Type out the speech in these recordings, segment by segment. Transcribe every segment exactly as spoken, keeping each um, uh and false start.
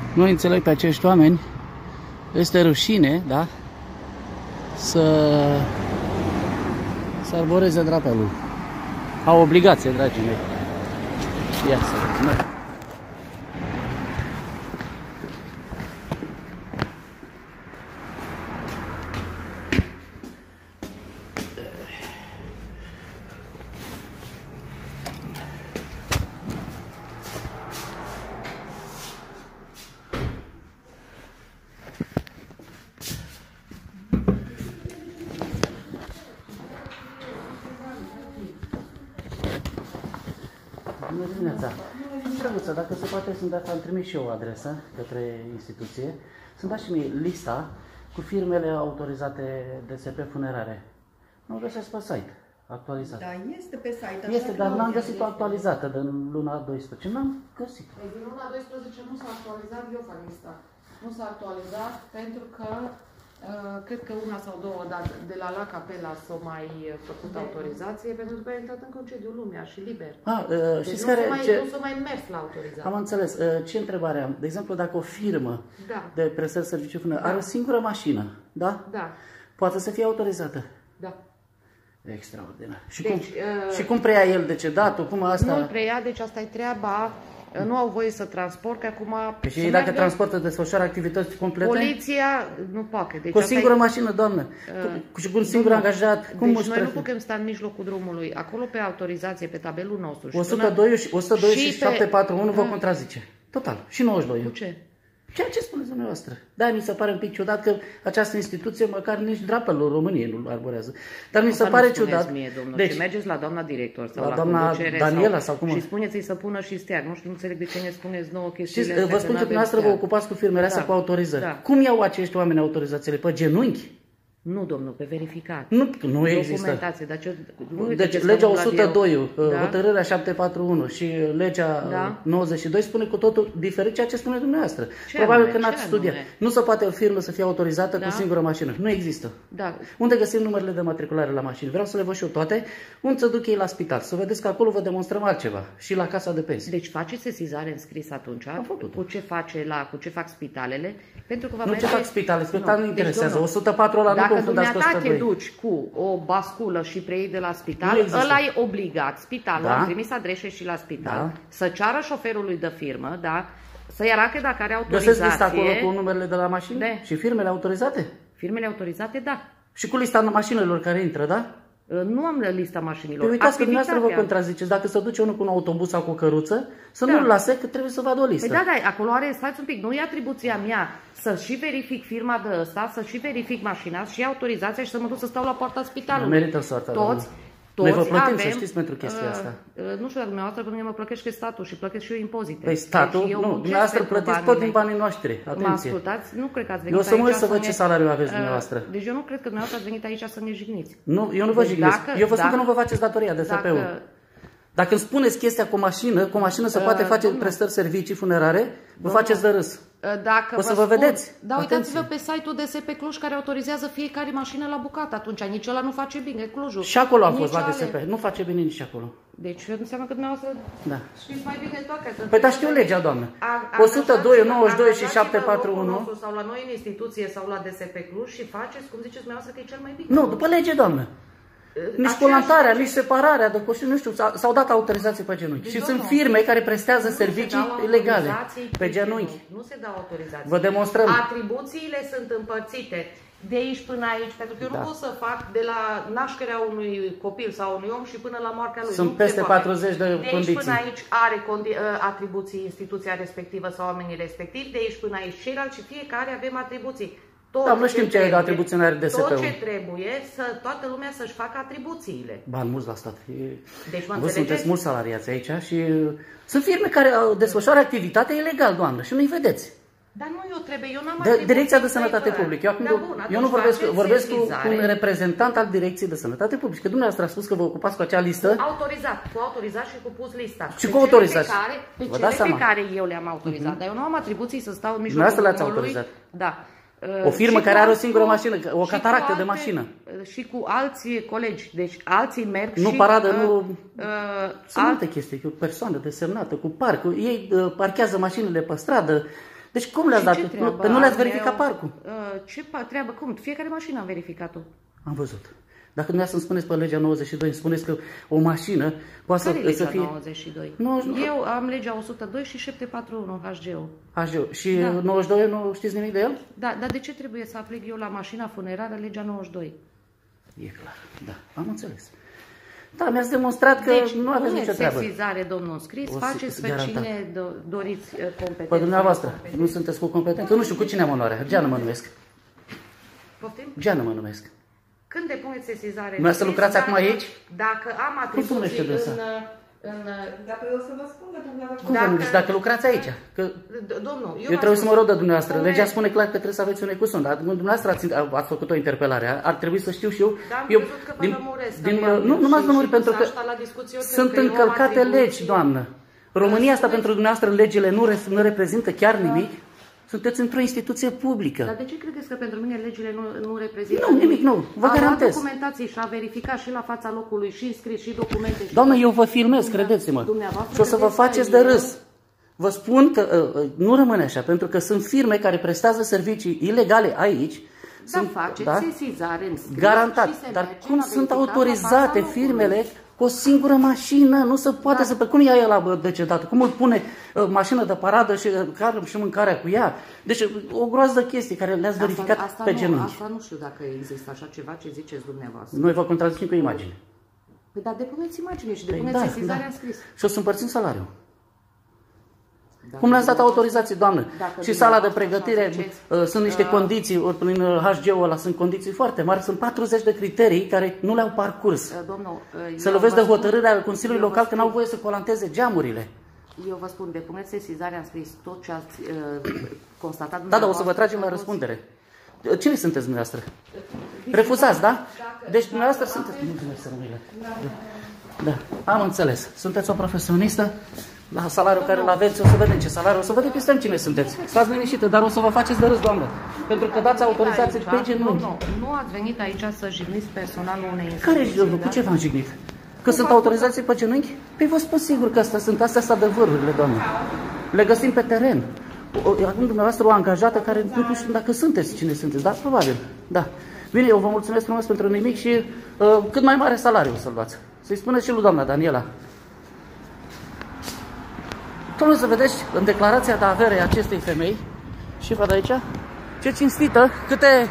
Nu înțeleg pe acești oameni. Este rușine, da? Să, să arboreze drapelul. Au obligație, dragii mei. Ia să vedem. Bună dimineața! Drăguță, dacă se poate să-mi dați, am trimis și eu o adresă către instituție, să-mi dați și mie lista cu firmele autorizate D S P funerare. Nu o găsesc pe site, actualizat. Da, este pe site. Este, dar n-am găsit-o actualizată din luna doisprezece. N-am găsit. Păi din luna doisprezece nu s-a actualizat, eu fac lista. Nu s-a actualizat pentru că Uh, cred că una sau două date de la La Capela s-au mai făcut autorizație, pentru că a intrat în concediu lumea și liber. Ah, uh, deci știți nu care, s-a mai, ce... nu mai mers la autorizație. Am înțeles. Uh, ce întrebare am? De exemplu, dacă o firmă da. de prestări serviciu funerar da. are o singură mașină, da? Da. Poate să fie autorizată? Da. Extraordinar. Și, deci, cum, uh, și cum preia el decedatul? Cum asta? Nu preia, deci asta e treaba. Nu au voie să transport, că acum... Păi și dacă transportă, desfășoară activități complete? Poliția nu poate. Deci cu o singură e... mașină, doamnă. Uh, și cu un singur angajat. Cum deci noi prefer? nu putem sta în mijlocul drumului. Acolo pe autorizație, pe tabelul nostru. o sută doi și, o sută doi și, și pe... șapte patru unu vă contrazice. Total. Și nouăzeci și doi. Cu ce? Ceea ce spuneți dumneavoastră. Da, mi se pare un pic ciudat că această instituție măcar nici drapelul României nu arborează. Dar mi se asta pare ciudat. Mie, domnul, deci, și mergeți la doamna director sau la, la doamna Daniela sau, sau cum? Și spuneți-i să pună și steag. Nu știu, nu înțeleg de ce ne spuneți nouă chestiile. Știți, vă spun că dumneavoastră vă ocupați cu firmele astea, da, cu autorizări. Da. Cum iau acești oameni autorizațiile? Pe genunchi? Nu, domnul, pe verificat. Nu, nu există. Documentație, dar ce, nu deci legea o sută doi, da? Hotărârea șapte patru unu și legea da? nouăzeci și doi spune cu totul diferit ceea ce spune dumneavoastră. Ce Probabil anume? că n-ați studiat. Nu se poate o firmă să fie autorizată da? cu singură mașină. Nu există. Da. Unde găsim numerele de matriculare la mașini? Vreau să le văd și eu toate. Unde să duc ei la spital? Să vedeți că acolo vă demonstrăm altceva. Și la casa de pensii. Deci faceți sesizare în scris atunci? Am făcut. Cu ce face la, cu ce fac spitalele? Pentru că va nu merge... ce fac spitalele, spitalele nu interesează. Deci, o sută patru ăla nu confundați cu o sută doi. Dacă te duci cu o basculă și preiei de la spital, ăla e obligat. Spitalul da? a trimis adrese și la spital da? să ceară șoferului de firmă, da? Să-i arate dacă are autorizație. Găsesc lista acolo cu numerele de la mașini? De? Și firmele autorizate? Firmele autorizate, da. Și cu lista mașinilor care intră, da? Nu am lista mașinilor. Păi uitați că dumneavoastră vă contraziceți. Dacă se duce unul cu un autobuz sau cu o căruță, să da. nu-l lase, că trebuie să vadă o listă. Păi da, da, acolo are, stați un pic, nu e atribuția mea să și verific firma de ăsta, să și verific mașina, și autorizația și să mă duc să stau la poarta spitalului. Nu merită soarta. Toți, Noi vă plătim, avem, să știți, pentru chestia uh, asta. Uh, nu știu dacă dumneavoastră, pe mine mă plătește statul și plătesc și eu impozite. Păi statul, deci nu, dumneavoastră plătiți tot din banii noștri. Atenție. Mă ascultați? Nu cred că ați venit eu aici să mă să văd ne... ce salariu aveți dumneavoastră. Uh, deci eu nu cred că dumneavoastră ați venit aici să ne jigniți. Nu, eu nu vă deci jignesc. Dacă, eu vă spun dacă, că nu vă faceți datoria de S P-ul. Dacă, dacă îmi spuneți chestia cu o mașină, cu o mașină se uh, poate face domnul, prestări servicii funerare, vă domnul, faceți de râs. Dacă o să vă spun, vedeți. Da, uitați-vă pe site-ul D S P Cluj care autorizează fiecare mașină la bucată. Atunci nici ăla nu face bine, Clujul. Și acolo am fost la D S P. Nu face bine nici acolo. Deci înseamnă că dumneavoastră da. știți mai bine toate. Păi dar știu legea, doamnă. o sută doi, nouăzeci și doi și șapte patru unu. Sau la noi în instituție sau la D S P Cluj și faceți cum ziceți dumneavoastră că e cel mai bine. Nu, după lege, doamnă. Nici colantarea, nici separarea de coșuri, nu știu, s-au dat autorizații pe genunchi. Deci, și sunt firme care prestează servicii ilegale pe genunchi. Nu se dau autorizații. Vă demonstrăm. Atribuțiile sunt împărțite de aici până aici, pentru că eu da. nu pot să fac de la nașterea unui copil sau unui om și până la moartea lui. Sunt nu peste patruzeci de, de condiții. De aici până aici are atribuții instituția respectivă sau oamenii respectivi, de aici până aici ceilalți și fiecare avem atribuții. Tot da, nu știm ce e atribuție în are D S P-ul. Tot ce trebuie, să toată lumea să-și facă atribuțiile. Bani mulți la stat. Deci mă Vă sunteți mulți salariați aici și sunt firme care desfășoară activitate ilegal, doamnă, și nu-i vedeți. Dar nu eu trebuie, eu n-am de, Direcția de Sănătate Publică. Eu, da, bun, eu nu vorbesc, vorbesc cu, cu un reprezentant al Direcției de Sănătate Publică. Dumneavoastră a spus că vă ocupați cu acea listă. Cu autorizat, cu autorizat și cu pus lista. Și pe cu autorizat. Pe care, pe cele pe care eu le-am autorizat. Uh-huh. Dar eu nu am atribuții să stau în mijlocul Dumneavoastră le-ați autorizat. Da. O firmă care are o singură mașină, o cataractă de mașină. Și cu alții colegi. Deci alții merg nu și... paradă, uh, nu... Uh, Sunt multe chestii, cu o persoană desemnată, cu parc. Ei uh, parchează mașinile pe stradă. Deci cum le-ați dat? Nu, că nu le-ați verificat parcul. Ce treabă? Cum? Fiecare mașină am verificat-o. Am văzut. Dacă dumneavoastră îmi spuneți pe legea nouăzeci și doi, îmi spuneți că o mașină poate să, legea să fie... nouăzeci și doi? Nu, nu. Eu am legea o sută doi și șapte patru unu H G O. H G O. Și da. nouăzeci și doi nu știți nimic de el? Da, dar de ce trebuie să aplic eu la mașina funerară legea nouăzeci și doi? E clar, da, am înțeles. Da, mi-ați demonstrat că deci, nu aveți nicio treabă. Sesizare, domnul scris, O faceți pe garantat. cine do doriți competent. Pe dumneavoastră, nu sunteți cu competent? Că nu știu cu cine am onoarea. Geană mă numesc. Poftim? Geană mă numesc. Când depuneți sesizare... Nu să lucrați acum aici? Dacă am atribuții în... în Dacă eu să vă spun că dumneavoastră... Cum dacă, dacă, dacă lucrați aici? Că domnul, eu, eu trebuie să mă rog de dumneavoastră. Spune... Legea spune clar că trebuie să aveți un ecusund. Dar dumneavoastră ați, ați făcut o interpelare. Ar trebui să știu și eu... Da, am eu crezut că vă din, lămuresc, din, din, nu, nu m-ați lămurit pentru că sunt că încălcate legi, doamnă. România asta pentru dumneavoastră legile nu, nu reprezintă chiar nimic. Sunteți într-o instituție publică. Dar de ce credeți că pentru mine legile nu, nu reprezintă Nu, nimic, nu. Vă a garantez. luat documentații și a verificat și la fața locului și scris și documente. Și Doamnă, eu vă filmez, credeți-mă. Și o să vă faceți de râs. Vă spun că uh, nu rămâne așa, pentru că sunt firme care prestează servicii ilegale aici. Da, sunt, faceți da? sesizare în scris. Garantat. Și se Dar merge cum la sunt verificat autorizate la fața firmele locului? cu o singură mașină? Nu se poate Da. să... Pe cum ia el la decedat? Cum îl pune uh, mașină de paradă și, uh, care, și mâncarea cu ea? Deci o groază de chestii care le-ați verificat asta, asta pe nu, genunchi. Asta nu știu dacă există așa ceva ce ziceți dumneavoastră. Noi vă contrazicem cu imagine. Păi dar depuneți imagine și Păi depuneți da, sesizarea da. în scris. Și o să împărțim salariul. Dacă Cum le-ați dat dumneavoastră- autorizație, doamnă? Dacă Și sala de dumneavoastră pregătire, așa ziceți, uh, sunt niște uh, condiții, ori prin uh, H G O ăla sunt condiții foarte mari, sunt patruzeci de criterii care nu le-au parcurs. Uh, Domnul, uh, Se eu lovesc vă de spun- hotărârea Consiliului eu vă Local că spun- n-au voie să colanteze geamurile. Eu vă spun, depuneți sesizarea în scris tot ce ați uh, constatat. Da, da, o să vă tragem la toți- răspundere. Cine sunteți dumneavoastră? Refuzați, da? Deci dumneavoastră sunteți... Mulțumesc, Sărmâile. Da, am înțeles. Sunteți o profesionistă, la salariul care îl aveți, o să vedem ce salariu, o să vedem peste cine sunteți. Stați liniștită, dar o să vă faceți de râs, doamnă. Pentru că dați autorizație Aici, pe genunchi. Nu, nu, nu ați venit aici să jigniți personalul unei Care instituții, cu da? ce v-am jignit? Că sunt autorizații pe genunchi? Păi vă spun sigur că astea sunt, astea sunt adevărurile, doamne. Le găsim pe teren. O, acum dumneavoastră o angajată care nu știu dacă sunteți cine sunteți, dar probabil, da. Bine, eu vă mulțumesc frumos pentru nimic și uh, cât mai mare salariu să-l luați. Să-i spuneți și lui doamna Daniela. Domnul, să vedeți în declarația de avere a acestei femei, și văd aici, ce cinstită, câte,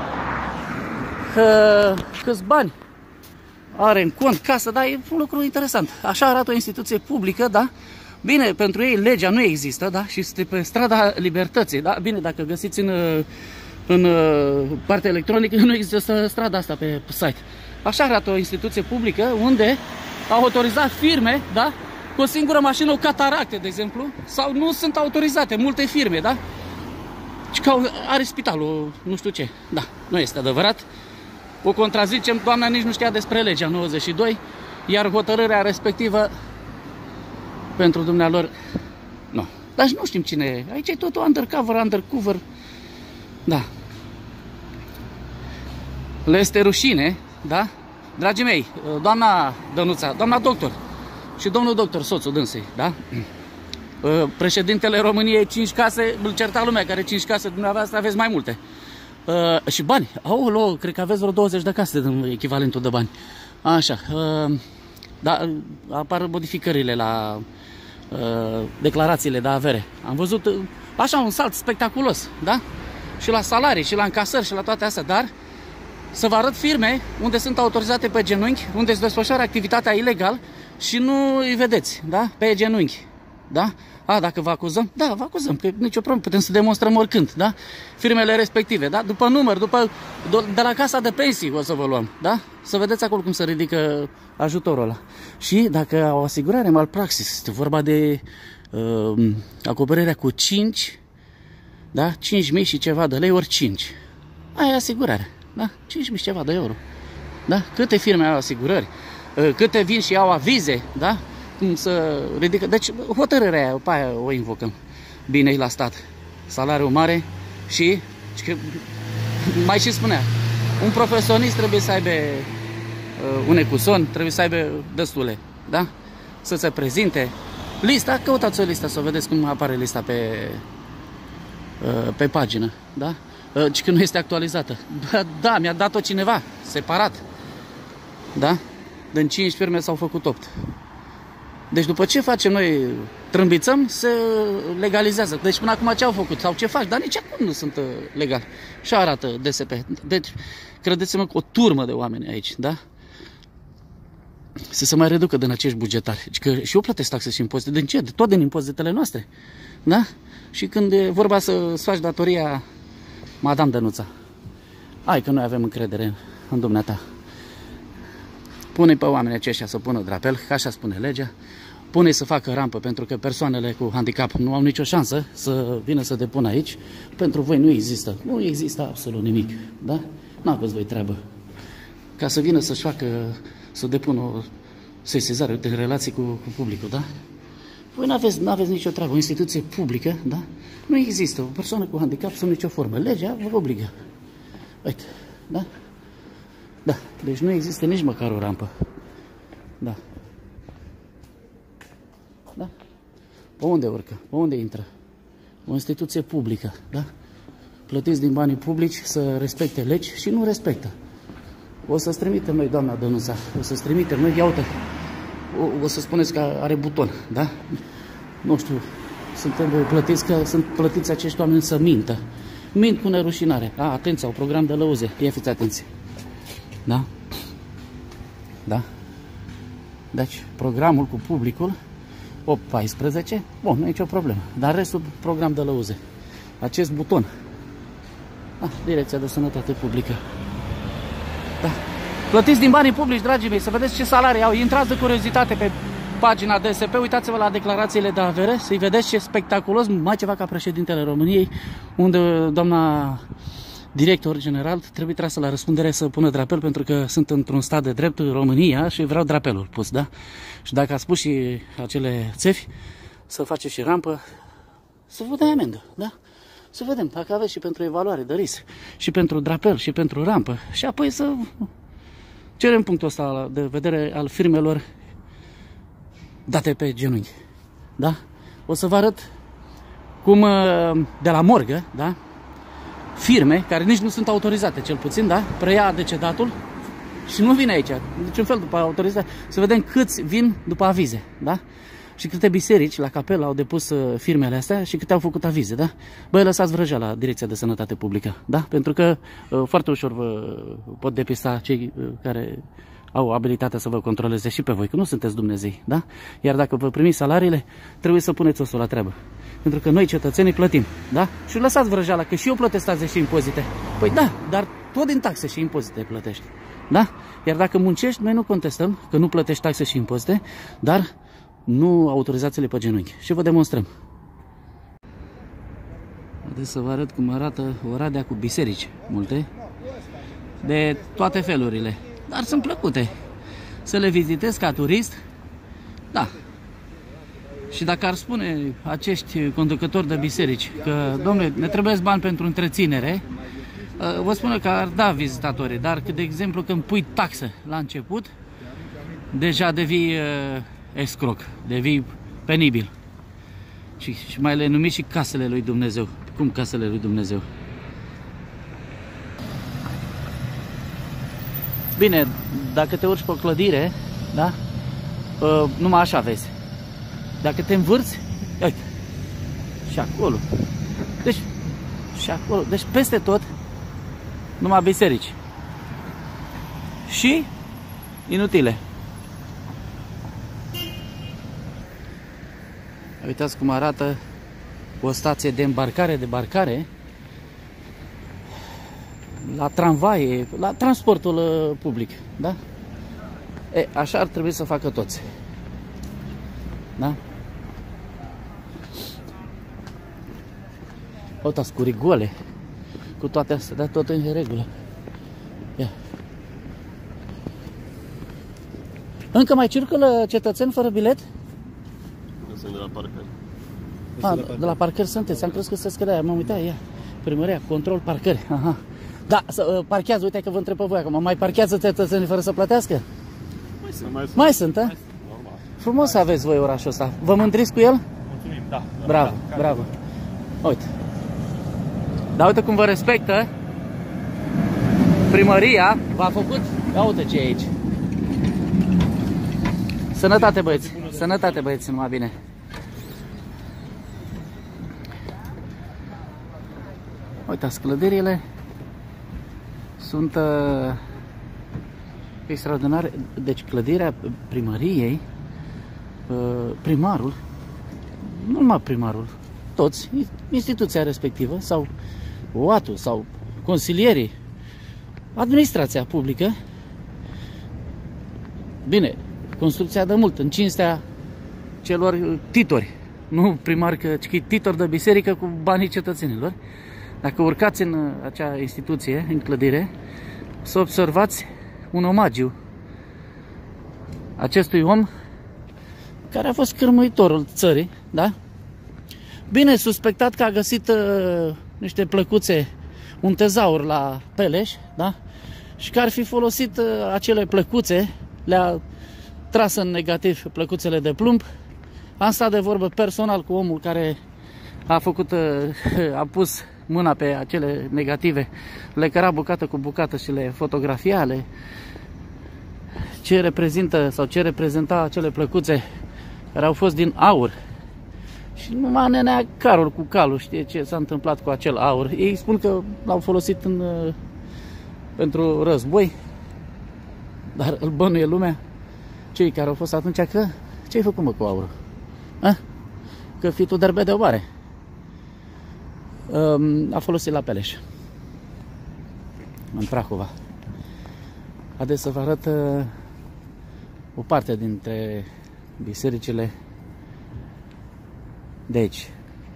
uh, câți bani are în cont, casă, da, e un lucru interesant. Așa arată o instituție publică, da? Bine, pentru ei legea nu există, da? Și este pe strada libertății, da? Bine, dacă găsiți în, în partea electronică, nu există strada asta pe site. Așa arată o instituție publică unde au autorizat firme, da? Cu o singură mașină, o cataracte, de exemplu, sau nu sunt autorizate multe firme, da? Și că are spitalul, nu știu ce. Da, nu este adevărat. O contrazicem, doamna nici nu știa despre legea nouăzeci și doi, iar hotărârea respectivă pentru dumnealor, nu. Dar nu știm cine e. Aici e totul undercover, undercover. Da. Le este rușine, da? Dragii mei, doamna Dănuța, doamna doctor și domnul doctor, soțul dânsei, da? Președintele României, cinci case, îl certa lumea care cinci case, dumneavoastră aveți mai multe. Uh, și bani. Aolo, cred că aveți vreo douăzeci de case în echivalentul de bani. Așa. Uh, da, apar modificările la uh, declarațiile de avere. Am văzut uh, așa un salt spectaculos, da? Și la salarii, și la încasări, și la toate astea, dar să vă arăt firme unde sunt autorizate pe genunchi, unde se desfășoară activitatea ilegal și nu îi vedeți, da? Pe genunchi, da? A, dacă vă acuzăm? Da, vă acuzăm, că nicio problemă, putem să demonstrăm oricând, da? Firmele respective, da? După număr, după, de la casa de pensii o să vă luăm, da? Să vedeți acolo cum se ridică ajutorul ăla. Și dacă au asigurare malpraxis, este vorba de uh, acoperirea cu cinci, da? cinci mii și ceva de lei ori cinci. Aia e asigurare, da? cinci mii și ceva de euro, da? Câte firme au asigurări? Uh, câte vin și au avize, da? Cum să ridică. Deci hotărârea aia, pe aia o invocăm. Bine la stat. Salariu mare și, și mai și spunea, un profesionist trebuie să aibă uh, un ecuson, trebuie să aibă destule, da? Să se prezinte. Lista, căutați o listă să vedeți cum apare lista pe, pe pagină, da? Ci că nu este actualizată. Da, mi-a dat-o cineva, separat. Da? Din cinci firme s-au făcut opt. Deci după ce facem noi, trâmbițăm, se legalizează. Deci până acum ce au făcut sau ce faci, dar nici acum nu sunt legal. Și arată D S P. Deci, credeți-mă că o turmă de oameni aici, da? Să se mai reducă din acești bugetari. Deci că și eu plătesc taxe și impozite. Din ce? Tot din impozitele noastre. Da? Și când e vorba să-ți faci datoria, Madame Dănuța, hai că noi avem încredere în dumneata. Pune pe oamenii aceștia să pună drapel, că așa spune legea. Pune să facă rampă, pentru că persoanele cu handicap nu au nicio șansă să vină să depună aici. Pentru voi nu există. Nu există absolut nimic. Da? Nu aveți voi treabă. Ca să vină să-și facă, să depună o sesizare în relații cu, cu publicul. Da? Voi nu aveți, nu aveți nicio treabă. O instituție publică, da? Nu există. O persoană cu handicap sub nicio formă. Legea vă obligă. Uite. Da? Da. Deci nu există nici măcar o rampă. Da. Da? Pe unde urcă? Pe unde intră? O instituție publică, da? Plătiți din banii publici să respecte legi și nu respectă. O să-ți trimitem noi, doamna Dănuța, o să-ți trimitem noi, ia uite, o, o să spuneți că are buton, da? Nu știu, suntem plătiți, că sunt plătiți acești oameni să mintă. Mint cu nerușinare. A, atenție, au program de lăuze, ia fiți atenție. Da? Da? Deci, programul cu publicul, opt paisprezece, bun, nu e nicio problemă. Dar restul, program de lăuze. Acest buton. Da, Direcția de Sănătate Publică. Da. Plătiți din banii publici, dragii mei, să vedeți ce salarii au. Intrați de curiozitate pe pagina D S P, uitați-vă la declarațiile de avere, să-i vedeți ce spectaculos, mai ceva ca președintele României, unde doamna director general trebuie trasă la răspundere să pună drapel, pentru că sunt într-un stat de drept, România, și vreau drapelul pus, da? Și dacă a spus și acele țevi, să face și rampă, să vă dai amendă, da? Să vedem dacă aveți și pentru evaluare de risc, și pentru drapel, și pentru rampă, și apoi să cerem punctul ăsta de vedere al firmelor date pe genunchi, da? O să vă arăt cum de la morgă, da? Firme care nici nu sunt autorizate, cel puțin, da? Preia decedatul și nu vine aici, niciun fel după autorizare. Să vedem câți vin după avize, da? Și câte biserici la capelă au depus firmele astea și câte au făcut avize, da? Băi, lăsați vrăjea la Direcția de Sănătate Publică, da? Pentru că uh, foarte ușor vă pot depista cei uh, care au abilitatea să vă controleze și pe voi, că nu sunteți Dumnezei, da? Iar dacă vă primiți salariile, trebuie să puneți osul la treabă. Pentru că noi, cetățenii, plătim, da? Și lăsați vrăjeala, că și eu plătesc taxe și impozite. Păi da, dar tot din taxe și impozite plătești, da? Iar dacă muncești, noi nu contestăm că nu plătești taxe și impozite, dar nu autorizațiile pe genunchi. Și vă demonstrăm. Haideți să vă arăt cum arată Oradea cu biserici multe, de toate felurile. Dar sunt plăcute. Să le vizitez ca turist, da. Și dacă ar spune acești conducători de biserici că, domnule, ne trebuie bani pentru întreținere, vă spune că ar da vizitatorii, dar, de exemplu, când pui taxă la început, deja devii escroc, devii penibil. Și, și mai le numiți și casele lui Dumnezeu. Cum casele lui Dumnezeu? Bine, dacă te urci pe o clădire, da? Numai așa vezi. Dacă te învârți, uite, și acolo. Deci, și acolo. Deci peste tot, numai biserici. Și inutile. Uitați cum arată o stație de îmbarcare, debarcare, la tramvaie, la transportul public, da? E, așa ar trebui să facă toți. Da? Uitați, cu rigole, cu toate astea, dar tot în regulă. Ia. Încă mai circulă cetățeni fără bilet? Sunt de la parcări. A, de la parcări sunteți, am crezut că se scădea, m-am uitat, ia. Primăria, control parcări, aha. Da, să, parchează, uite că vă întreb pe voi acum, mai parchează cetățenii fără să plătească? Mai sunt, mai sunt. Mai sunt, a? Frumos să aveți voi orașul ăsta. Vă mândriți cu el? Mulțumim, da. Bravo, da, bravo. Uite. Dar uite cum vă respectă. Primăria v-a făcut... Ia uite ce e aici. Sănătate, băieți. Sănătate, băieți, numai bine. Uitați, clădirile sunt uh, extraordinare. Deci clădirea primăriei, uh, primarul, nu numai primarul, toți, instituția respectivă sau O A T-ul sau consilierii, administrația publică. Bine, construcția de mult, în cinstea celor titori, nu primar, că ci titori de biserică cu banii cetățenilor. Dacă urcați în acea instituție, în clădire, să observați un omagiu acestui om care a fost cârmuitorul țării, da? Bine suspectat că a găsit uh, niște plăcuțe, un tezaur la Peleș, da? Și că ar fi folosit uh, acele plăcuțe, le-a tras în negativ plăcuțele de plumb. Am stat de vorbă personal cu omul care a făcut, uh, a pus mâna pe acele negative, le căra bucată cu bucată și le fotografia, le... ce reprezintă sau ce reprezenta acele plăcuțe care au fost din aur. Și numai nenea carul cu calul știe ce s-a întâmplat cu acel aur. Ei spun că l-au folosit în, pentru război, dar îl bănuie lumea, cei care au fost atunci, că ce-ai făcut, mă, cu aurul? A? Că fii tu derbe de oare. A folosit la Peleș, în Prahova. Haideți să vă arăt o parte dintre bisericile de aici.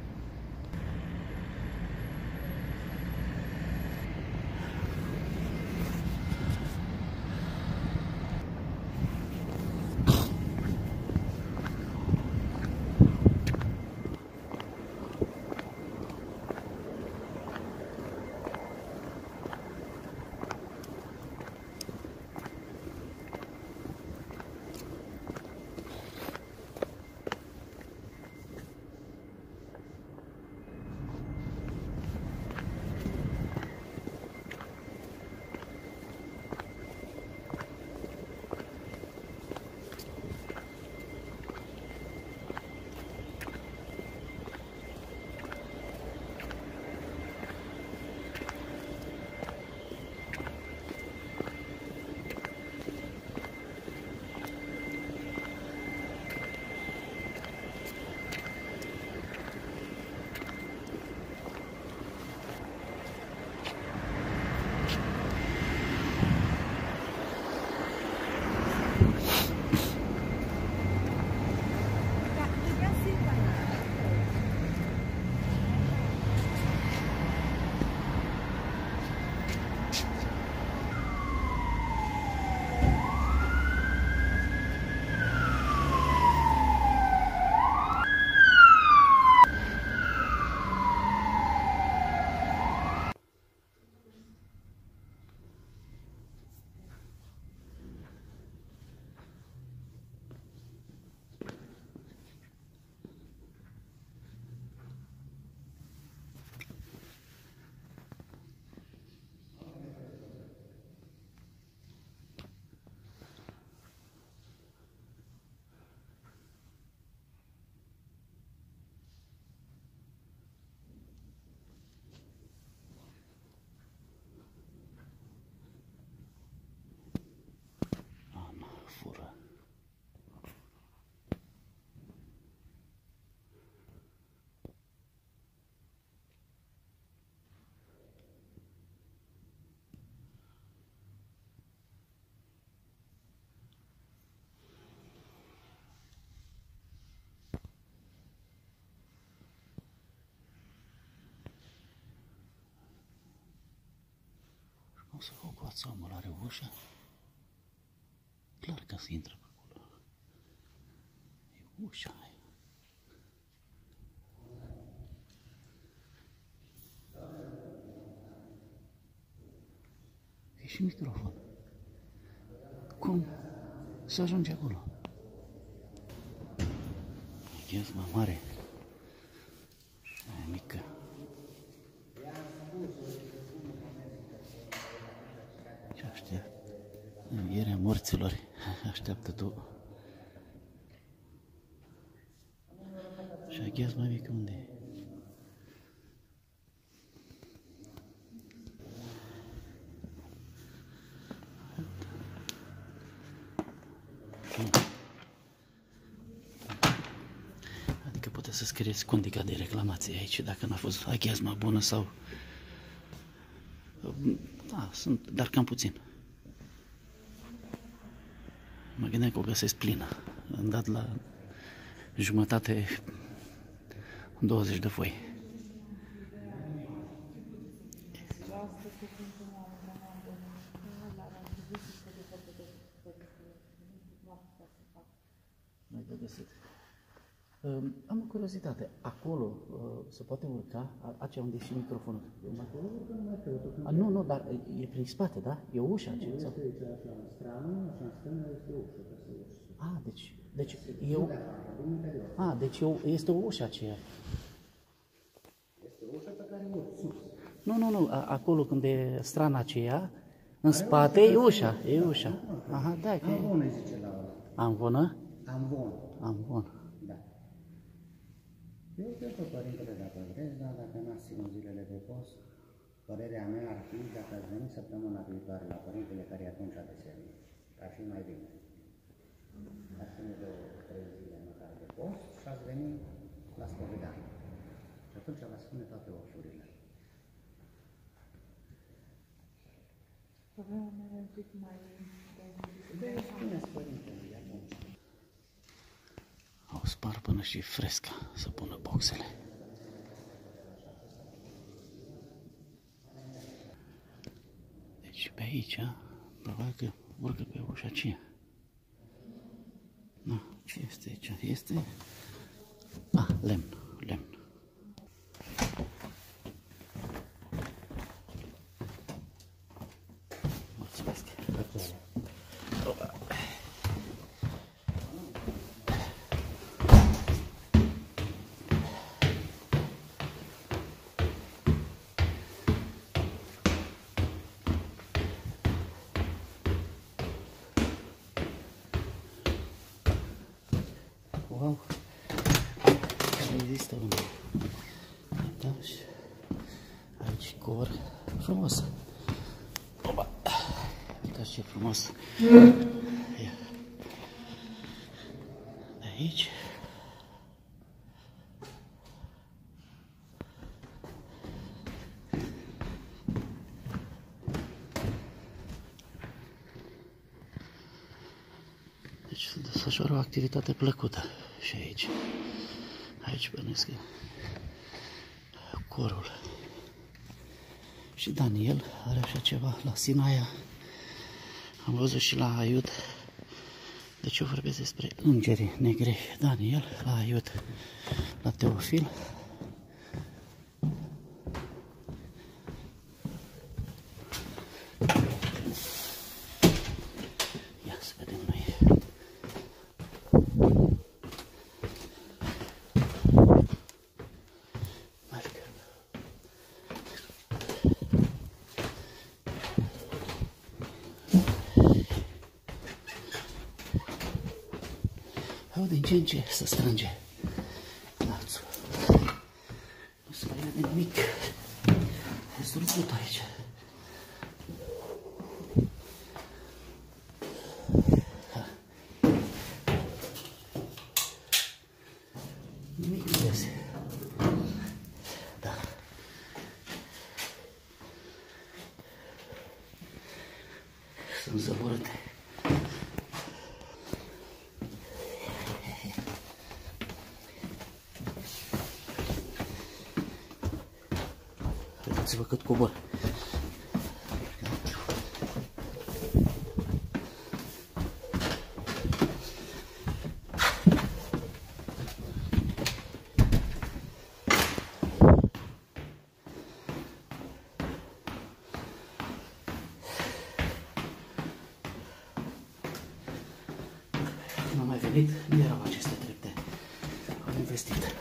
O să fac cu omul are ușa. Clar că se intră pe acolo. E ușa aia. E și microfon. Cum să ajunge acolo? Gheazma mare și aia mică. morților așteaptă tu. Și aghiaz mai mică unde e? Adică puteți să scrieți condica de reclamație aici dacă n-a fost aghiazma bună sau... Da, sunt, dar cam puțin. Mă gândeam că o găsesc plină. Am dat la jumătate douăzeci de foi. Mai de găsit. Um, am o curiozitate. Acolo uh, se poate urca, aceea unde e și microfonul. A, nu, nu, dar e prin spate, da? E o ușă aceea. Sau? A, deci, deci eu... A, deci eu, este o ușă aceea. Este o ușă pe care o sus. Nu, nu, nu, a, acolo când e strana aceea, în spate e ușa, e ușa. Aha, da, că e... Amvon îi zice la ăla. Amvonă? Amvon. Amvon. Da. Eu cred că părintele, dacă vreți, dar dacă n-ați ținut zilele de post, părerea mea ar fi dacă ați venit săptămâna viitoare la părintele care e atunci de semn. Ar fi mai bine. Ați ținut două, trei zile măcar de post și ați venit la spovedanie. Și atunci vă spune toate oșurile. Problema mea e un pic mai... Spuneți părintele atunci. Au spart până și fresca să pună boxele. Deci pe aici, probabil că urcă pe ușa aceea. Na, ce este aici? Este... Ah, lemn, lemn. Mulțumesc. Wow! Există un... Da, și aici cor frumos. Opa! Uitați ce frumos! Ia. De aici. Deci se desfășoară o activitate plăcută și aici. Aici bănesc corul. Și Daniel are așa ceva la Sinaia. Am văzut și la Aiud. Deci eu vorbesc despre îngerii negri. Daniel la Aiud, la Teofil. Ia să vedem noi. Din ce în ce se strânge lațul. Nu se mai vede nimic. E surțut aici. Nimic nu iese. Da. Sunt zăvorâte. Uitați-vă cât cobor. Nu am mai venit, nu erau aceste trepte. Am investit.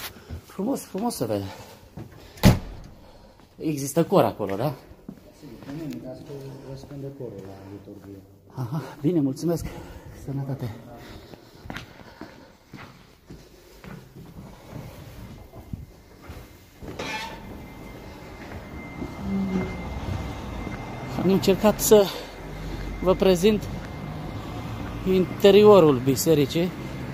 Frumos, frumos să vede. Există cor acolo, da? Nimic, asta răspunde corul la liturghie. Aha, bine, mulțumesc. Sănătate. Am încercat să vă prezint interiorul bisericii.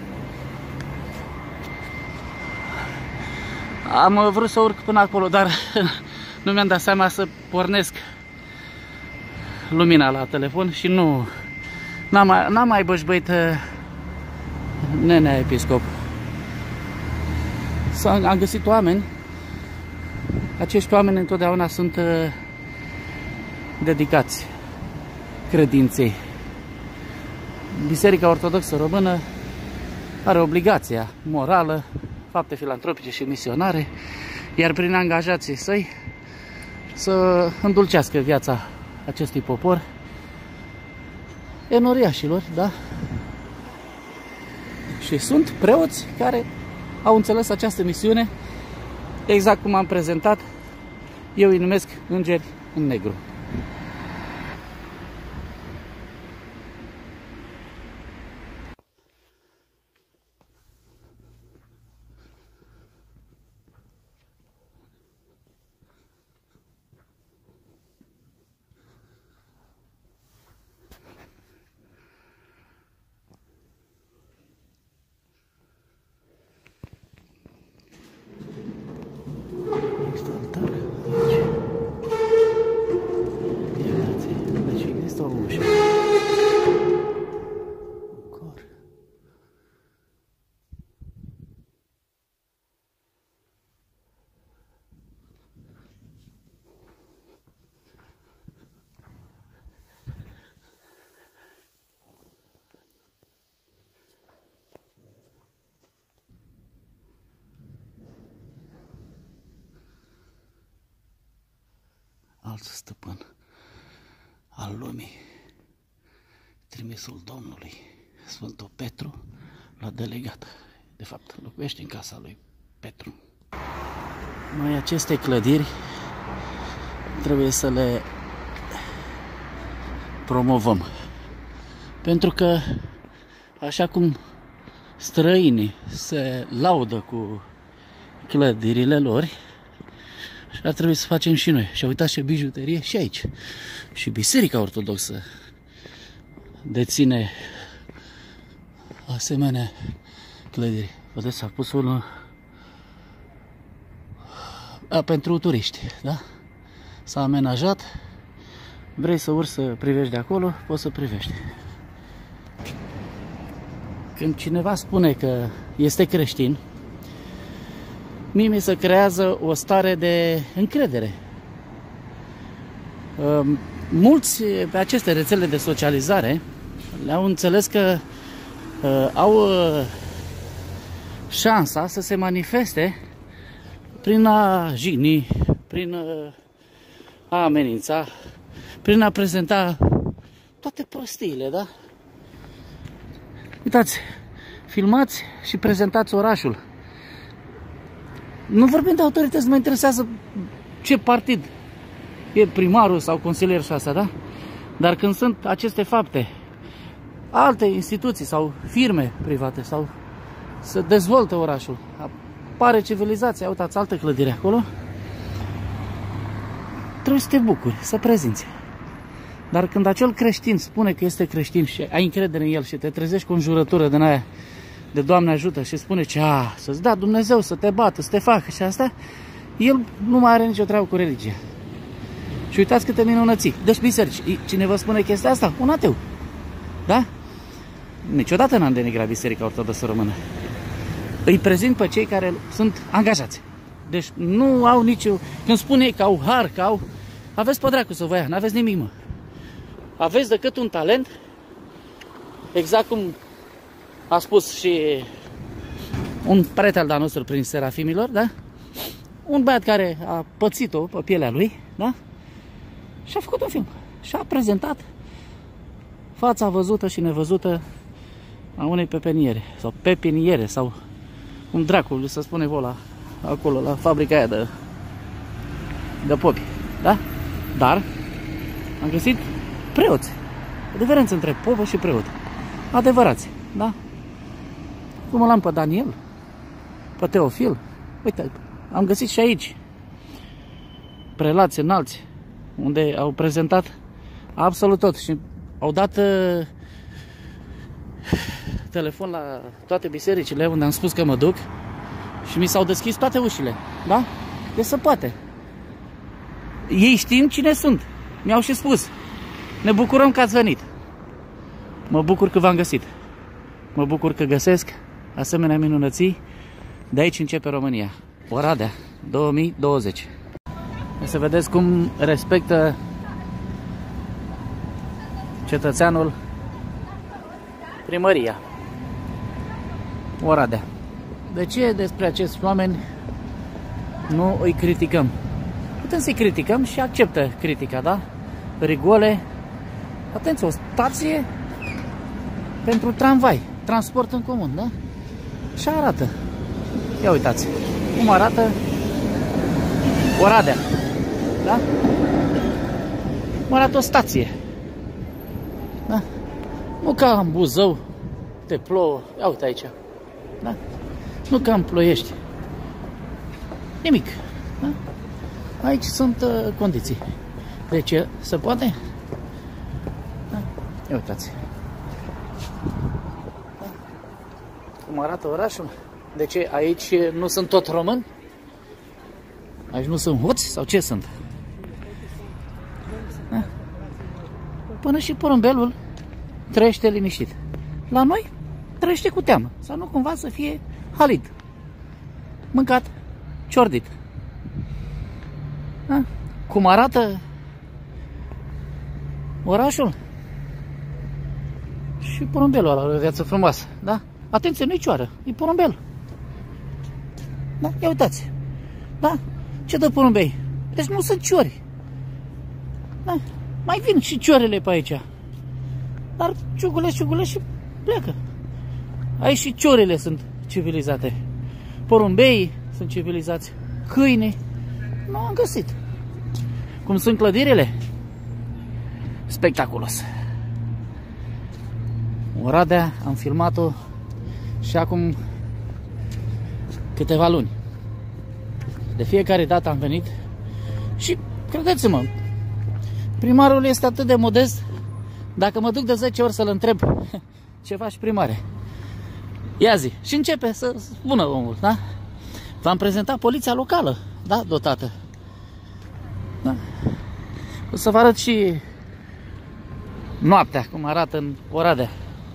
Am vrut să urc până acolo, dar nu mi-am dat seama să pornesc lumina la telefon și nu n-am mai, n-am mai bășbăit nenea episcop. Am găsit oameni. Acești oameni întotdeauna sunt dedicați credinței. Biserica Ortodoxă Română are obligația morală, fapte filantropice și misionare, iar prin angajații săi să îndulcească viața acestui popor, enoriașilor, da? Și sunt preoți care au înțeles această misiune, exact cum am prezentat, eu îi numesc îngeri în negru. Alt stăpân al lumii, trimisul Domnului, Sfântul Petru, l-a delegat. De fapt, locuiește în casa lui Petru. Noi aceste clădiri trebuie să le promovăm. Pentru că, așa cum străinii se laudă cu clădirile lor, și ar trebui să facem și noi. Și uitați ce bijuterie și aici. Și Biserica Ortodoxă deține asemenea clădiri. Vedeți, s-a pus unul a, pentru turiști, da? S-a amenajat. Vrei să urci să privești de acolo, poți să privești. Când cineva spune că este creștin, mie mi se creează o stare de încredere. Mulți pe aceste rețele de socializare le-au înțeles că uh, au uh, șansa să se manifeste prin a jigni, prin uh, a amenința, prin a prezenta toate prostiile, da? Uitați, filmați și prezentați orașul. Nu vorbim de autorități, mă interesează ce partid e primarul sau consilier și asta, da? Dar când sunt aceste fapte, alte instituții sau firme private sau să dezvoltă orașul, apare civilizația, uitați, altă clădire acolo, trebuie să te bucuri, să prezinți. Dar când acel creștin spune că este creștin și ai încredere în el și te trezești cu o înjurătură din aia de Doamne ajută și spune ce, a, să-ți dea Dumnezeu să te bată, să te facă și asta, el nu mai are nicio treabă cu religia. Și uitați câte minunății. Deci biserici, cine vă spune chestia asta? Un ateu. Da? Niciodată n-am denigrat Biserica Ortodoxă Română. Îi prezint pe cei care sunt angajați. Deci nu au nicio... Când spune ei că au har, că au... Aveți pe dracu să vă ia, n-aveți nimic, mă. Aveți decât un talent, exact cum a spus și un prieten al nostru prin Serafimilor, da? Un băiat care a pățit-o pe pielea lui, da? Și a făcut un film. Și a prezentat fața văzută și nevăzută a unei pepeniere. Sau pepiniere, sau cum dracul să spune vola acolo, la fabrica aia de, de popi, da? Dar Am găsit preoți. O diferență între popă și preot. Adevărați, da? Cum l-am pe Daniel, pe Teofil. Uite, am găsit și aici prelați înalți, unde au prezentat absolut tot și au dat uh, telefon la toate bisericile unde am spus că mă duc și mi s-au deschis toate ușile, da? Deci se poate. Ei știind cine sunt, mi-au și spus: ne bucurăm că ați venit. Mă bucur că v-am găsit. Mă bucur că găsesc asemenea minunății. De aici începe România. Oradea, două mii douăzeci. Să vedeți cum respectă cetățeanul primăria. Oradea. De ce despre acești oameni nu îi criticăm? Putem să-i criticăm și acceptă critica, da? Rigole. Atenție, o stație pentru tramvai, transport în comun, da? Și arată. Ia uitați cum arată Oradea, da? Cum arată o stație, da? Nu ca în Buzău, te plouă, ia uite aici, da? Nu ca în Ploiești, nimic, da? Aici sunt uh, condiții. Deci se poate? Da? Ia uitați. Da? Cum arată orașul? De ce aici nu sunt tot români? Aici nu sunt hoți sau ce sunt? Da? Până și porumbelul trăiește liniștit. La noi trăiește cu teamă. Sau nu cumva să fie halit, mâncat, ciordit. Da? Cum arată orașul? Și porumbelul ăla, o viață frumoasă, da? Atenție, nu-i cioară, e porumbel. Da? Ia uitați. Da? Ce dă porumbei? Deci nu sunt ciori. Da? Mai vin și ciorele pe aici. Dar ciugule, ciugule și pleacă. Aici și ciorele sunt civilizate. Porumbei sunt civilizați. Câini. Nu am găsit. Cum sunt clădirile? Spectaculos. Oradea am filmat-o și acum câteva luni. De fiecare dată am venit și credeți-mă, primarul este atât de modest, dacă mă duc de zece ori să-l întreb ce faci, primare? Ia zi. Și începe să spună omul, da? V-am prezentat poliția locală, da? Dotată. Da? O să vă arăt și noaptea, cum arată în Oradea.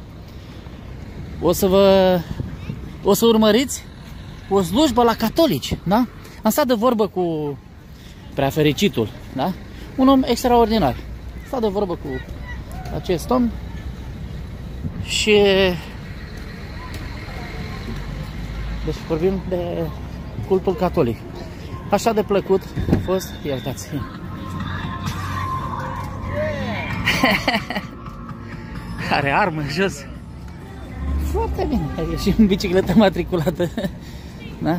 O să vă... O să urmăriți o slujbă la catolici, da? Am stat de vorbă cu preafericitul, da? Un om extraordinar. Am stat de vorbă cu acest om și... Deci vorbim de cultul catolic. Așa de plăcut a fost, iertați. Are armă jos. Foarte bine. E și în bicicletă matriculată. Da?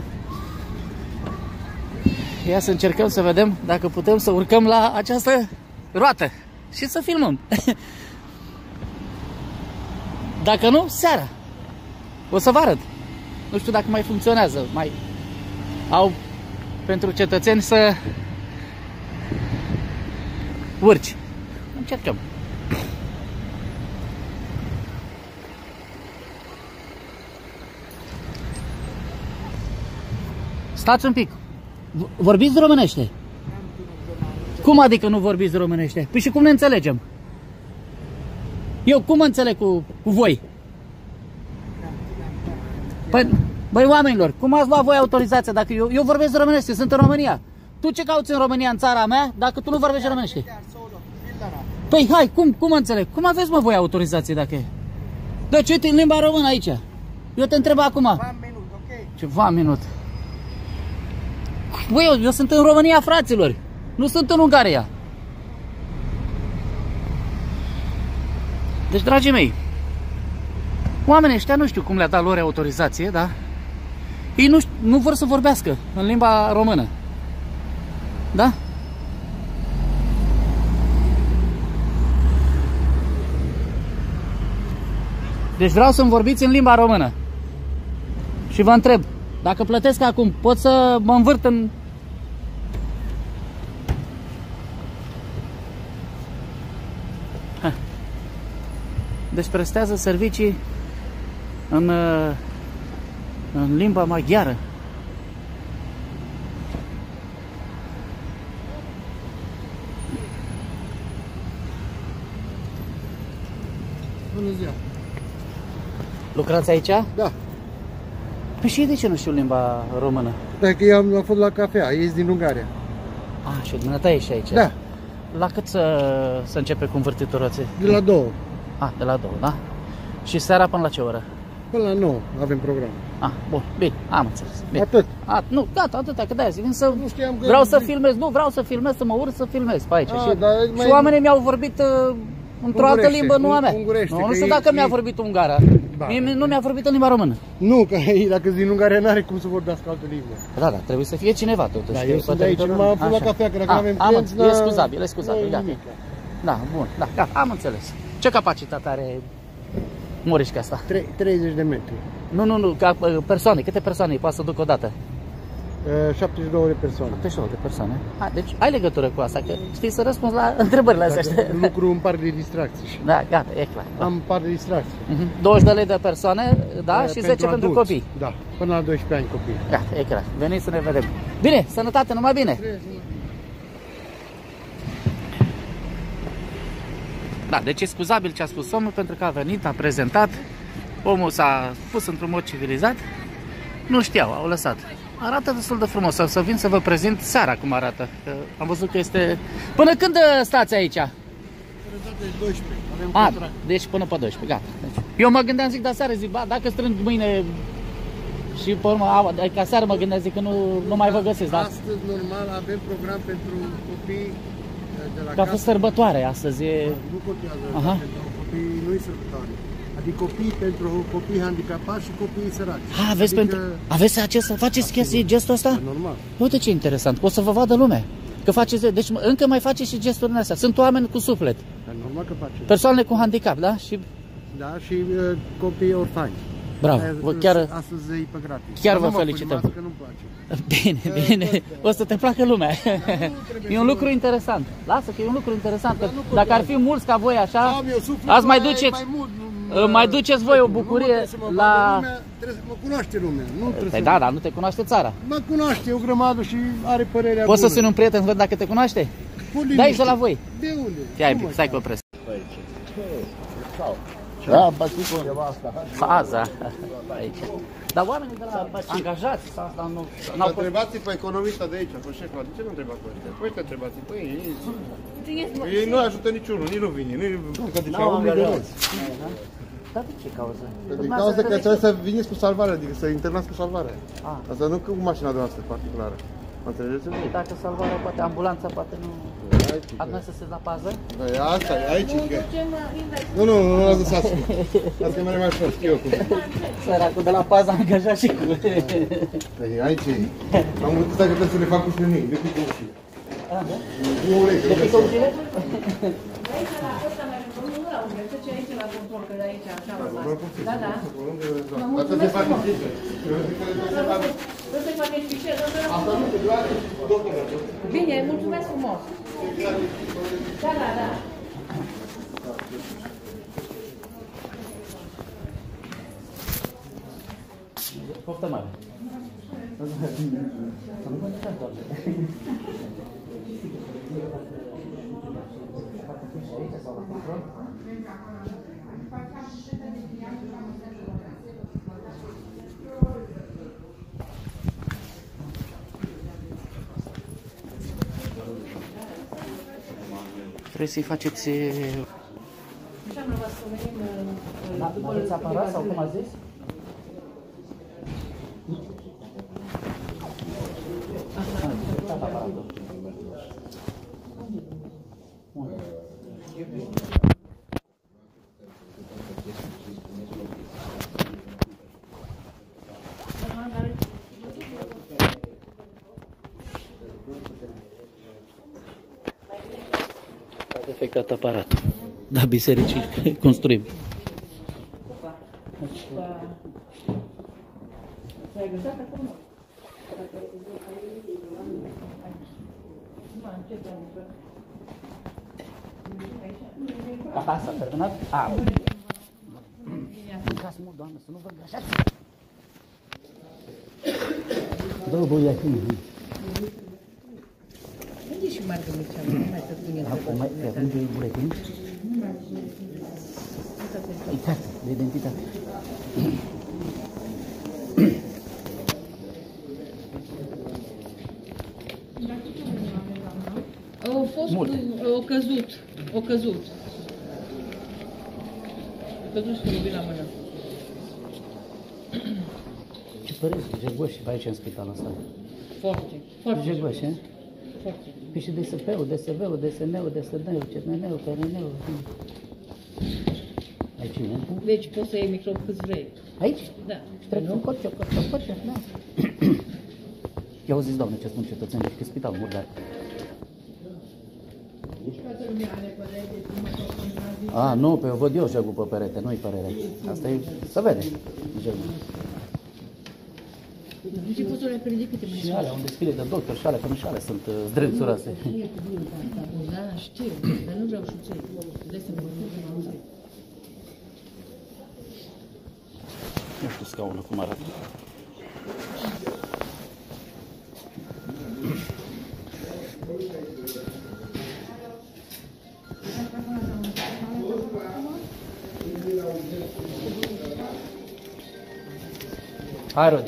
Ia să încercăm să vedem dacă putem să urcăm la această roată și să filmăm. Dacă nu, seara. O să vă arăt. Nu știu dacă mai funcționează. Mai au pentru cetățeni să urci. Încercăm. Stați un pic. Vorbiți românește? Cum adică nu vorbiți românește? Păi și cum ne înțelegem? Eu cum mă înțeleg cu, cu voi? Păi, băi oamenilor, cum ați luat voi autorizația dacă eu, eu vorbesc românește, sunt în România. Tu ce cauți în România, în țara mea, dacă tu nu vorbești românește? Păi hai, cum, cum mă înțeleg? Cum aveți mă voi autorizație dacă e? Deci uite în limba română aici. Eu te întreb acum. Ceva minut. Băi, eu, eu sunt în România, fraților. Nu sunt în Ungaria. Deci, dragii mei, oamenii ăștia nu știu cum le-a dat lor autorizație, da? Ei nu, nu vor să vorbească în limba română. Da? Deci vreau să-mi vorbiți în limba română. Și vă întreb, dacă plătesc acum, pot să mă învârt în... Ha. Deci prestează servicii în, în limba maghiară. Bună ziua! Lucrați aici? Da. Păi și de ce nu știu limba română? Dacă eu am fost la cafea, ei din Ungaria. Ah, și dumneata ești aici? Da. La cât să, să începe cu învârtitul roții? De la două. Ah, de la două, da? Și seara până la ce oră? Până la nouă avem program. Ah, bun, bine, am înțeles. Bine. Atât. A, nu, gata, atâta, că de-aia zic, vin să... Nu știam că... Vreau să filmez, nu, vreau să filmez, să mă urc să filmez pe aici. A, și dar și mai- oamenii mi-au vorbit uh, într-o altă Ungurește, limbă, nu a mea. ungurește, Nu, că nu știu ei- dacă mi-a ei- vorbit ungara. Da. Mie nu mi-a vorbit în limba română. Nu, că ei, dacă din Ungaria n-are cum să vorbească altă limbă. Da, da, trebuie să fie cineva totuși. Da, că eu pe sunt de aici, teritoriul- numai am fost la Așa. cafea, că dacă Ah, n-avem am clienți, înțeles. E n-a- scuzabil, e scuzabil, nu e gata. nimic. Da, bun, da, gata, am înțeles. Ce capacitate are Morișca asta? Tre- treizeci de metri. Nu, nu, nu, ca uh, persoane, câte persoane îi poate să duc odată? Uh, șaptezeci și două de persoane. treizeci și două de persoane. A, deci ai legătură cu asta, că știi să răspunzi la întrebările astea. Dacă știi? lucru în parc de distracții. Da, gata, e clar. Da. Am parc de distracții. Mhm. douăzeci de lei de persoane, da, Uh, și zece pentru adulți. copii. Da, până la doisprezece ani copii. Gata, e clar. Veniți să ne vedem. Bine, sănătate, numai bine. Da, deci e scuzabil ce a spus omul, pentru că a venit, a prezentat, omul s-a pus într-un mod civilizat, nu știau, au lăsat. Arată destul de frumos, o să vin să vă prezint seara cum arată, că am văzut că este... Până când stați aici? doisprezece. Avem A, contract. deci până pe doisprezece, gata. Deci, eu mă gândeam, zic, dar seară, zic, ba, dacă strâng mâine și pe urmă, a, ca seară mă gândeam, zic, că nu, nu mai vă găsesc, da? Astăzi, normal, avem program pentru copii de la Că a fost casă. sărbătoare astăzi, e... Nu contează, Aha. pentru copii nu-i sărbătoare. Adică copii pentru copii handicapați și copii săraci. A, aveți, adică, pentru... aveți acest, faceți chestii, gestul ăsta? Normal. Uite ce interesant, o să vă vadă lumea. Că faceți, deci încă mai faceți și gesturile astea. Sunt oameni cu suflet, Dar normal că face. persoane cu handicap, da? Și Da, și uh, copii orfani. bravo, Aia, vă, chiar, Astăzi e pe gratis. chiar Dar vă nu mă felicităm. filmați, că nu-mi place. Bine, bine, o să te placă lumea. E un lucru interesant. Lasă că e un lucru interesant. Că dacă ar fi mulți ca voi așa, Am eu suflet, ați mai aia e duceți, mai mult, nu- mai duceți voi o Nu mă bucurie trebuie să mă vadă la... lumea, trebuie să mă cunoaște lumea. Nu trebuie Păi să... da, dar nu te cunoaște țara. Mă cunoaște o grămadă și are părerea Poți să bună. suni un prieten să văd dacă te cunoaște? Pur De aici, de la voi. De unde? Ia un Cum pic, stai că așa? opresc. Da, bați cu undeva asta. Faza. Aici. Dar oamenii de la angajați sau asta nu... N-au fost... Întrebați pe economista de aici, pe șeful, de ce nu întrebați pe ăștia? Păi ăștia întrebați, păi ei, ei nu ajută niciunul, nici nu vine, nici că N-au angajați. Dar de ce cauză? din cauza că trebuie să veniți cu salvare, adică să internați cu salvare. Ah. Asta nu cu mașina de noastră particulară. Mă înțelegeți? Dacă salvarea poate, ambulanța poate nu... Ați mers să se la pază? Păi asta e, aici e că... Nu, nu, nu, nu, nu, lăsați. Asta e mai mai prost, știu eu cum. Săracul de la pază a angajat și cu... Păi aici e. Am gândit dacă trebuie să le fac cu șnănic, de pică ușile. Nu ureche, De pică ușile? Da, da. Dar trebuie să fac cu fișe. Trebuie să faceți fișier. Bine, mulțumesc frumos. Da, da, da. Poftă mare. Trebuie să-i faceți... Da, aveți aparat sau cum a zis? A defectat aparatul. Da, bisericii construim. Gata, s-a terminat? A, bun. Mâncați mult, doamnă, să nu vă îngrașați. Două buiatini. Unde și Marga Mircea? Nu mai tăpâne. Acum mai trebuie un buletin. Uitați, de identitate. Au fost, au căzut, au căzut. Au căzut și la mână. Ce păreți, jegoși pe aici în spitalul ăsta? Foarte, foarte Jegoși, eh? Foarte. Păi și D S P-ul, D S V-ul, D S N-ul, D S D-ul, C M N-ul, P R N-ul. Aici, nu? Deci poți să iei microb cât vrei. Aici? Da. Și trec în cot, eu cot, eu cot, eu, da. I-au zis, doamne, ce spun cetățenii, că spitalul murdar. A, nu, pe eu văd eu jegul pe perete, nu-i părere. Asta e, să vede, jegul. De ce poți să le prinde câte mai Și alea, unde scrie de doctor și alea, că nu și alea sunt uh, zdrențuroase. Da, știu, dar nu vreau și ței. De să mă fac. Nu știu scaunul cum arată. Hai, Rodi.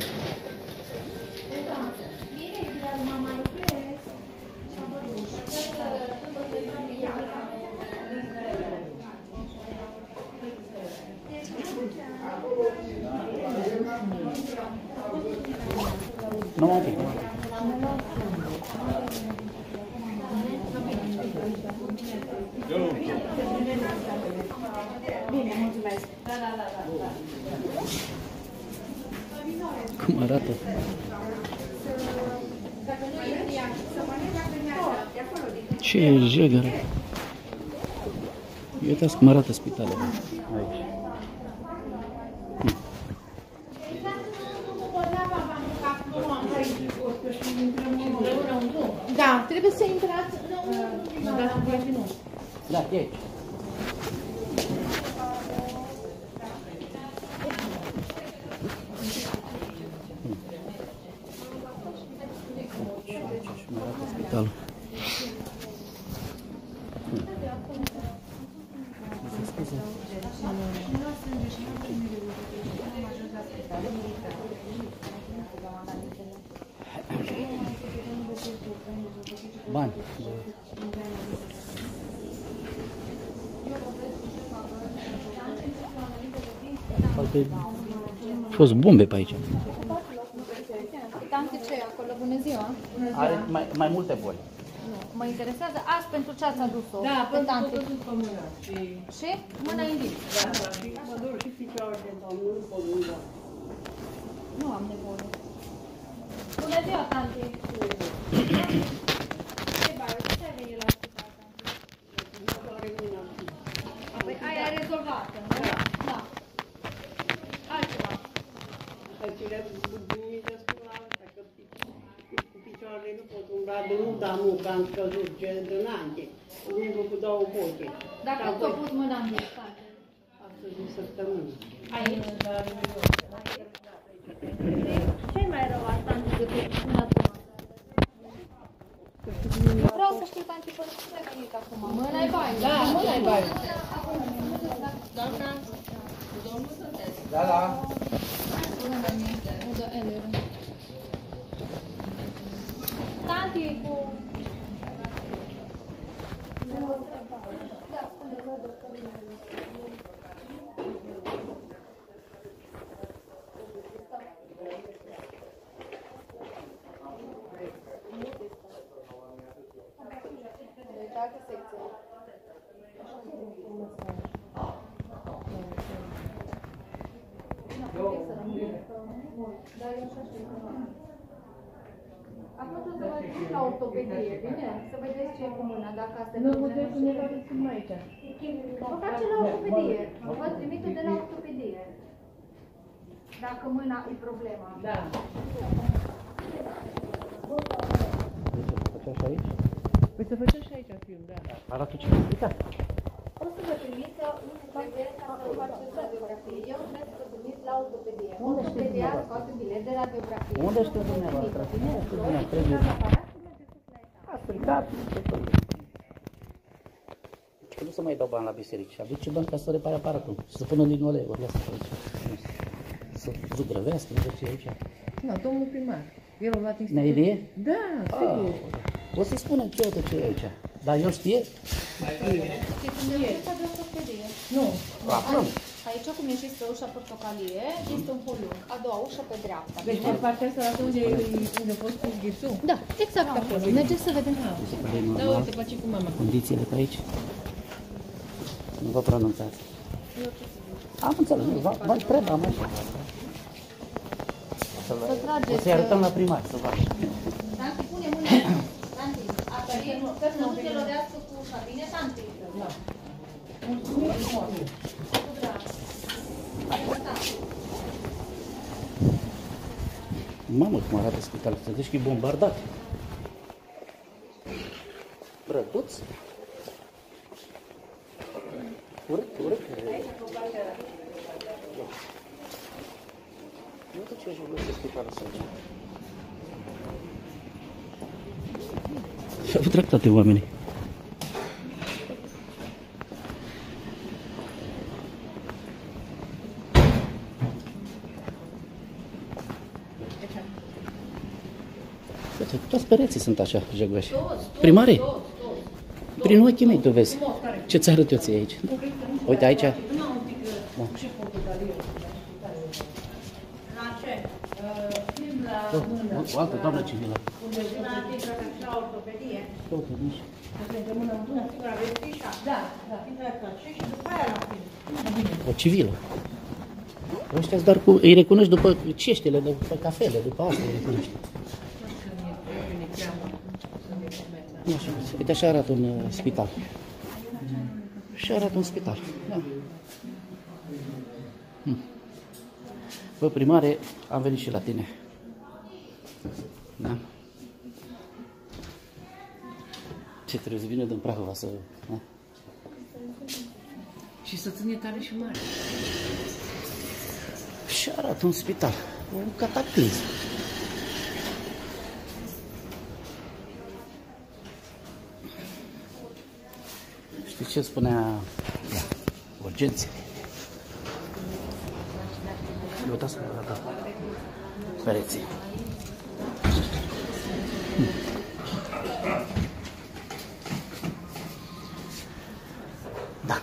Nu mă pic. Bine, mulțumesc. Da, da, da, da. Cum arată? Ce jegără! Uitați cum arată spitalele aici. Da, trebuie să intrați. Da, e aici. Spitalul. Bani. Poate au fost bombe pe aici. Tante ce e acolo? Bună ziua! Are mai, mai multe boli. Nu, mă interesează azi pentru ce ați adus-o. Da, pe tante. pentru că mâna. Și mâna indic. Da, da, și mă dor și picioarele, dar nu pot mâna. Nu am nevoie. Bună ziua, tante! Ce bai, ce ai venit la spital, tante? Păi aia e rezolvată, nu? Da. Altceva. Cele bunice spun asta, că cu picioarele nu pot umbla de nu, dar nu, că am scăzut cele dinainte. Umblu cu două bote. Dacă ți-a pus mâna în tante? Astăzi o săptămână. Aici. Ce-i mai rău asta decât până acum? Eu vreau să știu, tante, până ce ai venit acum? Mâna-i baie. Da, mâna-i baie. Doamna? Da, da. Tanti cu... Atunci o să vă duc la ortopedie, bine? Să vedeți ce e cu mâna, dacă asta e Nu problema. puteți să ne luați cum aici. Vă face la ortopedie. Vă trimite de la ortopedie. Dacă mâna e problema. Da. Deci, făcea și aici? Păi să facem și aici film, da. Arată ce? Uite. O să vă trimiți un trebuie ca să faceți radiografie. Eu trebuie să vă trimiți la ortopedie. Ortopedia scoate bilet de radiografie. Unde știu dumneavoastră? Unde știu dumneavoastră? A stricat. Că nu să mai dau bani la biserici. Aduce bani ca să repare aparatul. Să pună linoleuri. Ia să aici. Să zugrăvească, nu știu ce e aici. Da, domnul primar. El a luat institutul. Nailie? Da, sigur. O să-i spunem ce ce e aici. Dar el știe? Și când e ușa de ortopedie. Nu. Aflăm. Aici, cum ieșiți pe ușa portocalie, este un polung. A doua ușă pe dreapta. Deci în partea asta unde, unde a fost pus gipsul? Da, exact acolo. Mergeți să vedem. Da, uite, face cu mama. Condițiile pe aici. Nu vă pronunțați. Am înțeles, vă întrebam așa. O să-i arătăm la primar, să vadă. Santi, pune mâinile. Santi, apărie, nu, să nu se lovească cu ușa. Bine, Santi? Da. Mamă, cum arată spitalul, să zici că e bombardat. Brăduț. Urât, urât. Nu știu ce ajungă să spitalul să aici. Și-au dreptate oamenii. Toți pereții sunt așa, jegoși. Primare, prin ochii mei tu vezi. Ce ți arăt eu ție aici? Uite aici. Da. O altă doamnă civilă. O civilă. Ăștia doar cu, îi recunoști după ceștile, după cafele, după asta îi recunoști. Așa, uite, așa arată un uh, spital. Așa arată un spital. Da. Hm. Bă, primare, am venit și la tine. Da? Ce trebuie să vină din Prahova să... Da? Și să ține tare și mare. Și arată un spital. Un cataclism. Știi ce spunea? Ia, urgențe. Uitați cum arată pereții. Da.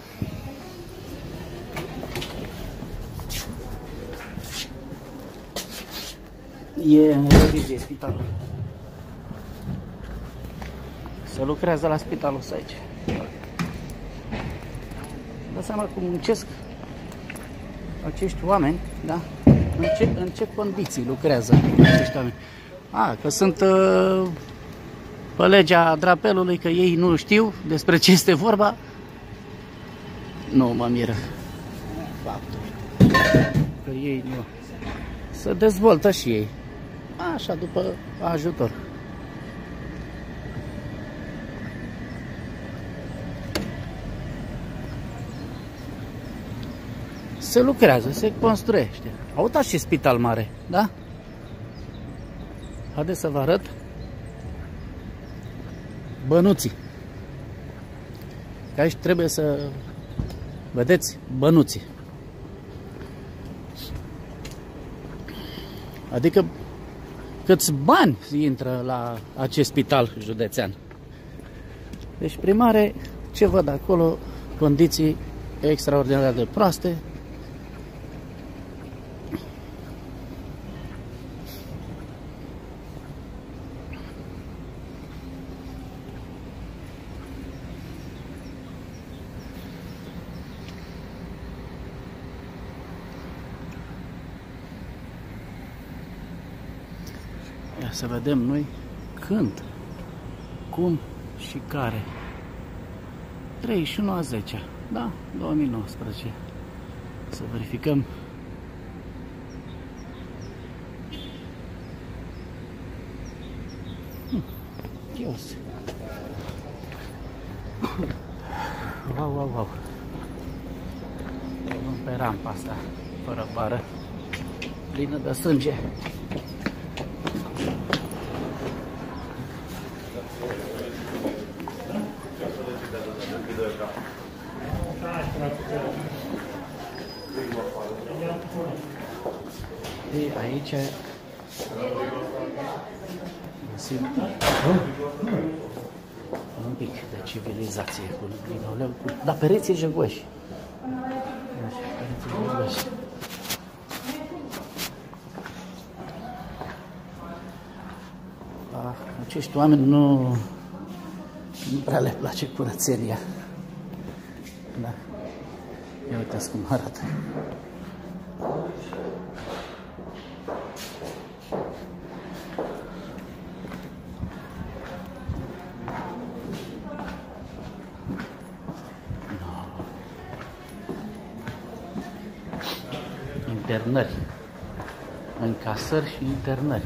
E în revizie spitalul. Se lucrează la spitalul ăsta aici. Dă seama cum muncesc acești oameni, da? În ce, în ce condiții lucrează acești oameni. A, că sunt uh, pe legea drapelului, că ei nu știu despre ce este vorba. Nu mă miră faptul că ei nu. Se dezvoltă și ei. Așa, după ajutor. Se lucrează, se construiește. Uitați și spital mare, da? Haideți să vă arăt bănuții. Că aici trebuie să vedeți bănuții. Adică câți bani intră la acest spital județean. Deci primare, ce văd acolo, condiții extraordinar de proaste. Ia să vedem noi când, cum și care. treizeci și unu a zecea, da, două mii nouăsprezece. Să verificăm. Hm. Dios. Wow, wow, wow. Luăm pe rampa asta, fără bară, plină de sânge. E, aici găsim un pic de civilizație cu linoleu, cu... dar pereții jegoși. Pereții jegoși. Ah, acești oameni nu, nu prea le place curățenia. Da. Ia uitați cum arată. Internări, încasări și internări.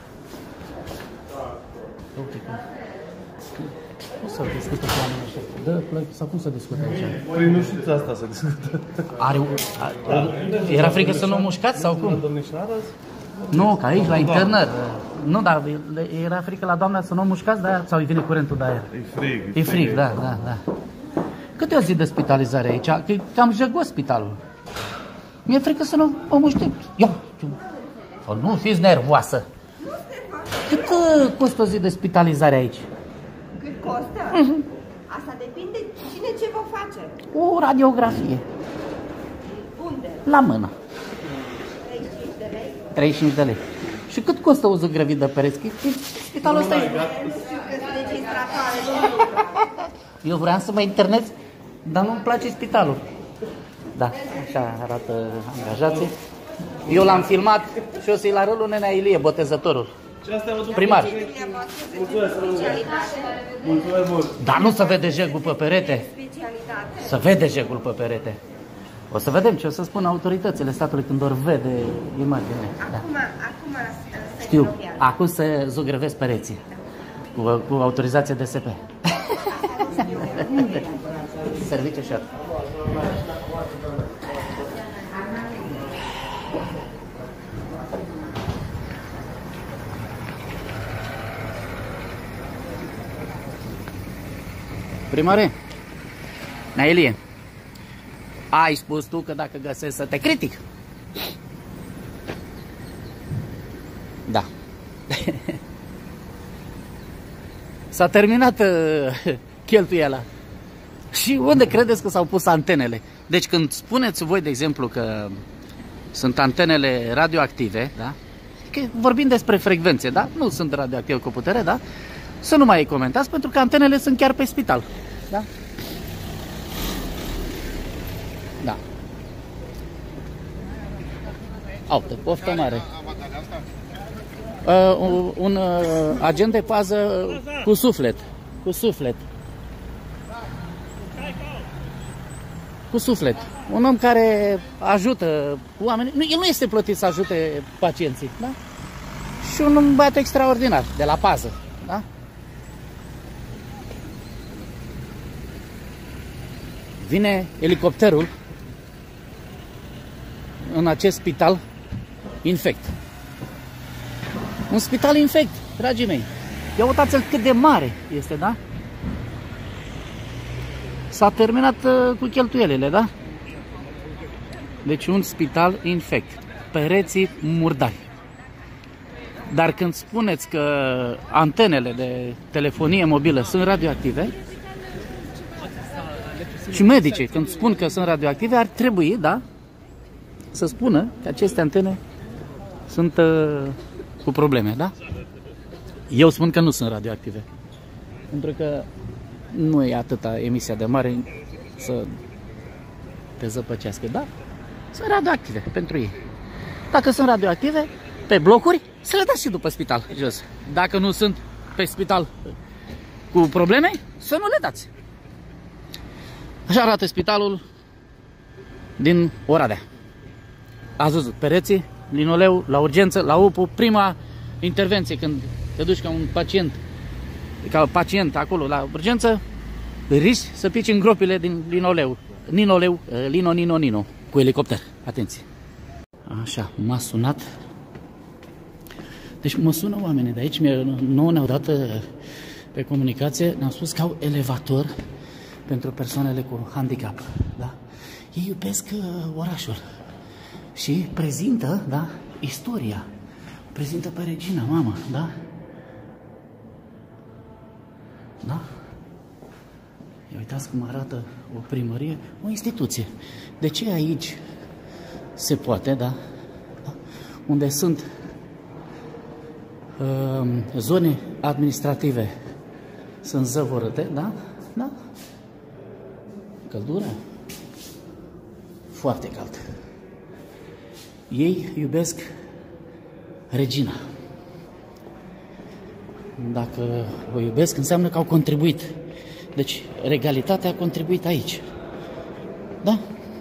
Uite cum. Cum să discută cu oamenii ăștia? Dă plăci sau cum să discută aici? Păi nu știți asta să discută. Are, a, a, era frică să nu o mușcați sau cum? Nu, că aici, la internări. Nu, dar era frică la doamna să nu o mușcați, dar sau îi vine curentul de aer? E frig. E frig, da, da, da. Câte o zi de spitalizare aici? Că e cam jăgos spitalul. Mi-e frică să nu o muștim. Ia, nu fiți nervoasă. Cât costă o zi de spitalizare aici? Cât costă? Asta depinde cine ce vă face. O radiografie. Unde? La mână. treizeci și cinci de lei? treizeci și cinci de lei. Și cât costă o zugrăvit de pereți? Spitalul ăsta e... Nu știu că sunt registratoare, nu lucră. Eu vreau să mă internez, dar nu-mi place spitalul. Da, așa arată angajații. Eu l-am filmat și o să-i la rolul Nenea Ilie, botezătorul. Primar. Mulțumesc mult. Dar nu se vede jegul pe perete. Se vede jegul pe perete. O să vedem ce o să spun autoritățile statului când or vede imaginea. Da. Acum, acum se Știu, acum se zugrăvesc pereții. Cu, cu autorizație D S P. Serviciu șef. Primare, Naelie, ai spus tu că dacă găsesc să te critic? Da. S-a terminat uh, cheltuiala. Și unde credeți că s-au pus antenele? Deci când spuneți voi, de exemplu, că sunt antenele radioactive, da? Că vorbim despre frecvențe, da? Nu sunt radioactive cu putere, da? Să nu mai comentați, pentru că antenele sunt chiar pe spital. Da? Da. Au, de poftă mare. Uh, un un uh, agent de pază cu suflet. Cu suflet. Cu suflet. Un om care ajută oamenii. Nu, el nu este plătit să ajute pacienții. Da? Și un băiat extraordinar, de la pază. Da? Vine elicopterul în acest spital infect. Un spital infect, dragii mei. Ia uitați-l cât de mare este, da? S-a terminat uh, cu cheltuielile, da? Deci un spital infect. Pereții murdari. Dar când spuneți că antenele de telefonie mobilă sunt radioactive, și medicii, când spun că sunt radioactive, ar trebui, da, să spună că aceste antene sunt uh, cu probleme, da? Eu spun că nu sunt radioactive. Pentru că nu e atâta emisia de mare să te zăpăcească, da? Sunt radioactive pentru ei. Dacă sunt radioactive, pe blocuri, să le dați și după spital, jos. Dacă nu sunt pe spital cu probleme, să nu le dați. Așa arată spitalul din Oradea. Ați văzut, pereții, linoleu, la urgență, la U P U, prima intervenție când te duci ca un pacient ca pacient acolo la urgență, risci să pici în gropile din linoleu. Ninoleu, lino, nino, nino. Cu elicopter. Atenție. Așa, m-a sunat. Deci mă sună oamenii de aici, nouă ne-au dat pe comunicație, ne-au spus că au elevator pentru persoanele cu handicap. Da? Ei iubesc orașul și prezintă, da, istoria. Prezintă pe Regina, mama, da? Da? Ia uitați cum arată o primărie, o instituție. De ce aici se poate, da? Da? Unde sunt uh, zone administrative, sunt zăvorâte, da? Da? Căldură? Foarte cald. Ei iubesc Regina. Dacă o iubesc, înseamnă că au contribuit. Deci, regalitatea a contribuit aici. Da?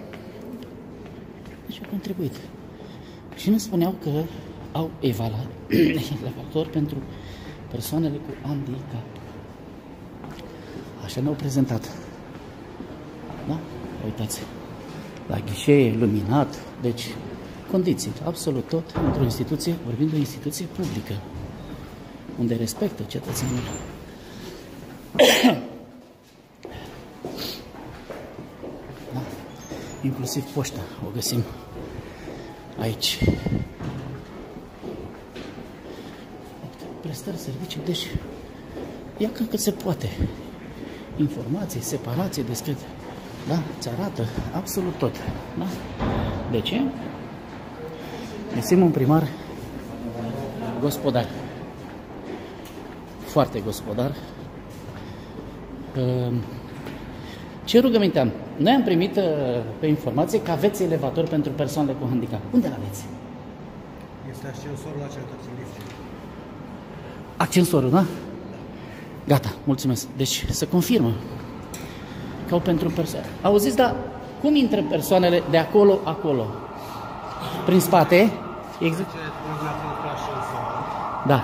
Deci a contribuit. Și ne spuneau că au elevator pentru persoanele cu handicap. Așa ne-au prezentat. Da? Uitați. La ghișee, luminat, deci condiții, absolut tot, într-o instituție, vorbim de o instituție publică, unde respectă cetățenii. Da? Inclusiv poșta o găsim aici. Prestări, servicii, deci ia cred că se poate. Informații, separație, descret. Da? Îți arată absolut tot. Da? De ce? Găsim un primar gospodar. Foarte gospodar. Ce rugăminte am? Noi am primit pe informație că aveți elevator pentru persoanele cu handicap. Unde l-aveți? Este ascensorul la cetățenii. Ascensorul, da? Gata, mulțumesc. Deci, se confirmă că au pentru persoane. Auziți, dar cum intră persoanele de acolo, acolo? Prin spate? Exact. Da.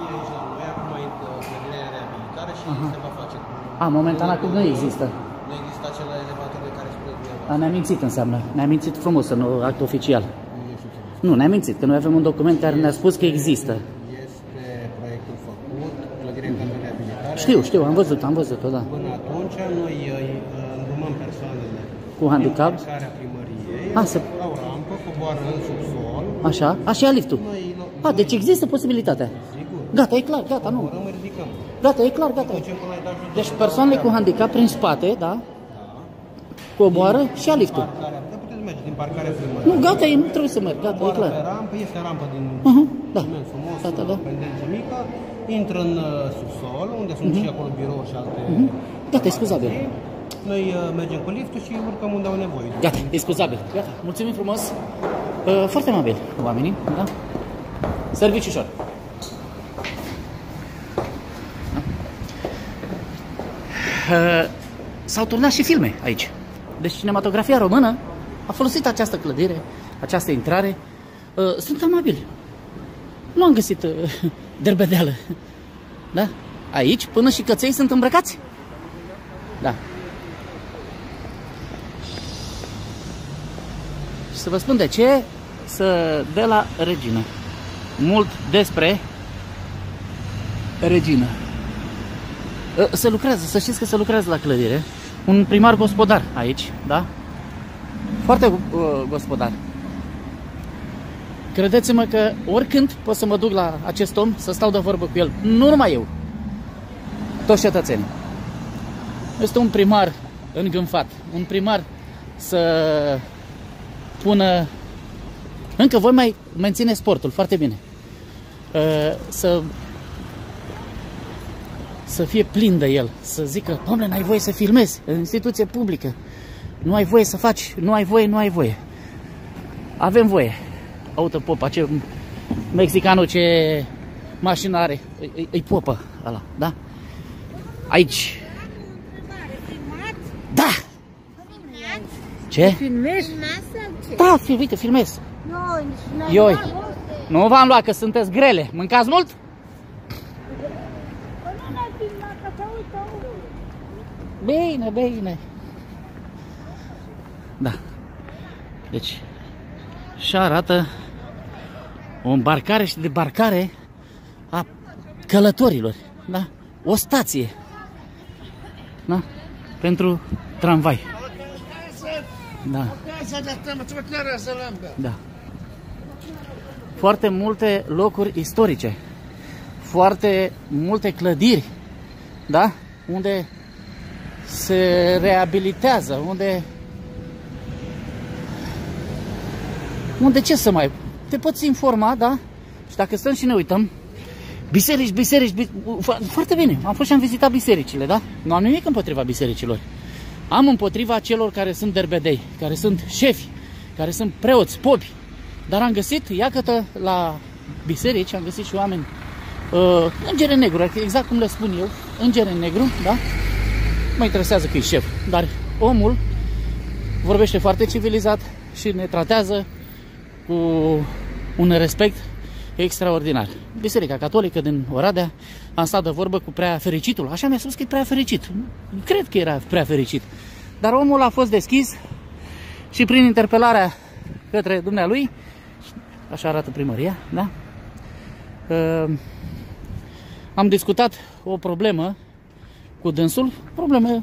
A, momentan acum nu există. Nu există acele elevatori care spune dumneavoastră. A, ne-a mințit înseamnă. Ne-a mințit frumos în act oficial. Nu, ne-a mințit, că noi avem un document care ne-a spus că există. Este proiectul făcut, clădire în pentru reabilitare. Știu, știu, am văzut, am văzut-o, da. Până atunci noi îndrumăm persoanele cu handicap. În parcarea primăriei, A, se... au rampă, coboară în subsol. Așa, așa ia liftul. A, deci există posibilitatea. Sigur. Gata, e clar, gata, nu. Coborăm, ridicăm. Gata, e clar, gata. Deci persoanele cu handicap prin spate, da? Coboară și ia liftul. Da, puteți merge din parcarea primăriei. Nu, gata, e, nu trebuie să merg, gata, e clar. Pe rampă, este rampă din uh-huh, da. ciment frumos, Gata, da. pendență mică, intră în uh, subsol, unde sunt uh-huh. și acolo birouri și alte... Uh-huh. Gata, e scuzabil. Noi uh, mergem cu liftul și urcăm unde au nevoie. Gata, e scuzabil. Gata, mulțumim frumos. Uh, foarte amabil oamenii, da? Serviciu ușor. Uh, S-au turnat și filme aici. Deci cinematografia română a folosit această clădire, această intrare. Uh, sunt amabili. Nu am găsit uh, derbedeală. Da? Aici, până și căței sunt îmbrăcați. Da. Și să vă spun de ce, să de la Regina. Mult despre Regina. Se lucrează, să știți că se lucrează la clădire. Un primar gospodar aici, da? Foarte uh, gospodar. Credeți-mă că oricând pot să mă duc la acest om, să stau de vorbă cu el. Nu numai eu. Toți cetățenii. Este un primar îngânfat. Un primar să pună... Încă voi mai menține sportul, foarte bine. Uh, să... să fie plin de el, să zică, dom'le, n-ai voie să filmezi în instituție publică, nu ai voie să faci, nu ai voie, nu ai voie. Avem voie. Aută popa, ce mexicanul, ce mașină are, e popă ăla, da? Aici. Da! Ce? Filmezi? Da, uite, filmez. Ioi, nu v-am luat că sunteți grele, mâncați mult? Bine, bine. Da. Deci, și arată o îmbarcare și debarcare a călătorilor. Da? O stație. Da? Pentru tramvai. Da. Da. Foarte multe locuri istorice. Foarte multe clădiri. Da? Unde se reabilitează, unde unde ce să mai te poți informa, da? Și dacă stăm și ne uităm, biserici, biserici, biserici, foarte bine, am fost și am vizitat bisericile, da? Nu am nimic împotriva bisericilor. Am împotriva celor care sunt derbedei, care sunt șefi, care sunt preoți, popi. Dar am găsit, iată, la biserici, am găsit și oameni uh, îngeri în negru, exact cum le spun eu, îngeri în negru, da? Mă interesează că e șef, dar omul vorbește foarte civilizat și ne tratează cu un respect extraordinar. Biserica Catolică din Oradea, am stat de vorbă cu prea fericitul, așa mi-a spus că e prea fericit. Cred că era prea fericit. Dar omul a fost deschis și prin interpelarea către dumnealui, așa arată primăria, da? Uh, am discutat o problemă cu dânsul, problemă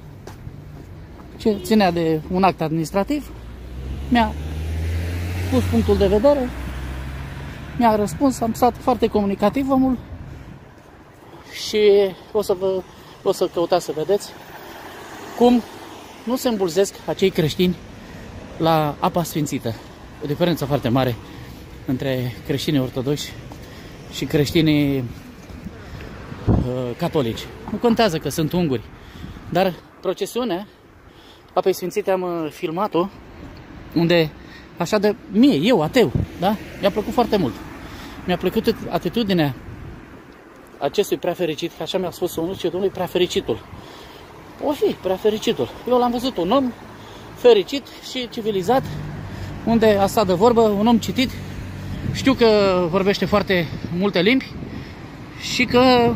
ce ținea de un act administrativ, mi-a pus punctul de vedere, mi-a răspuns, am stat foarte comunicativ omul și o să vă o să căutați să vedeți cum nu se îmbulzesc acei creștini la apa sfințită. O diferență foarte mare între creștinii ortodoxi și creștinii uh, catolici. Nu contează că sunt unguri, dar procesiunea apei sfințite am uh, filmat-o, unde așa de mie, eu, ateu, da? Mi-a plăcut foarte mult. Mi-a plăcut atitudinea acestui prea fericit, că așa mi-a spus unul, ce domnului prea fericitul. O fi, prea fericitul. Eu l-am văzut un om fericit și civilizat, unde a stat de vorbă, un om citit, știu că vorbește foarte multe limbi și că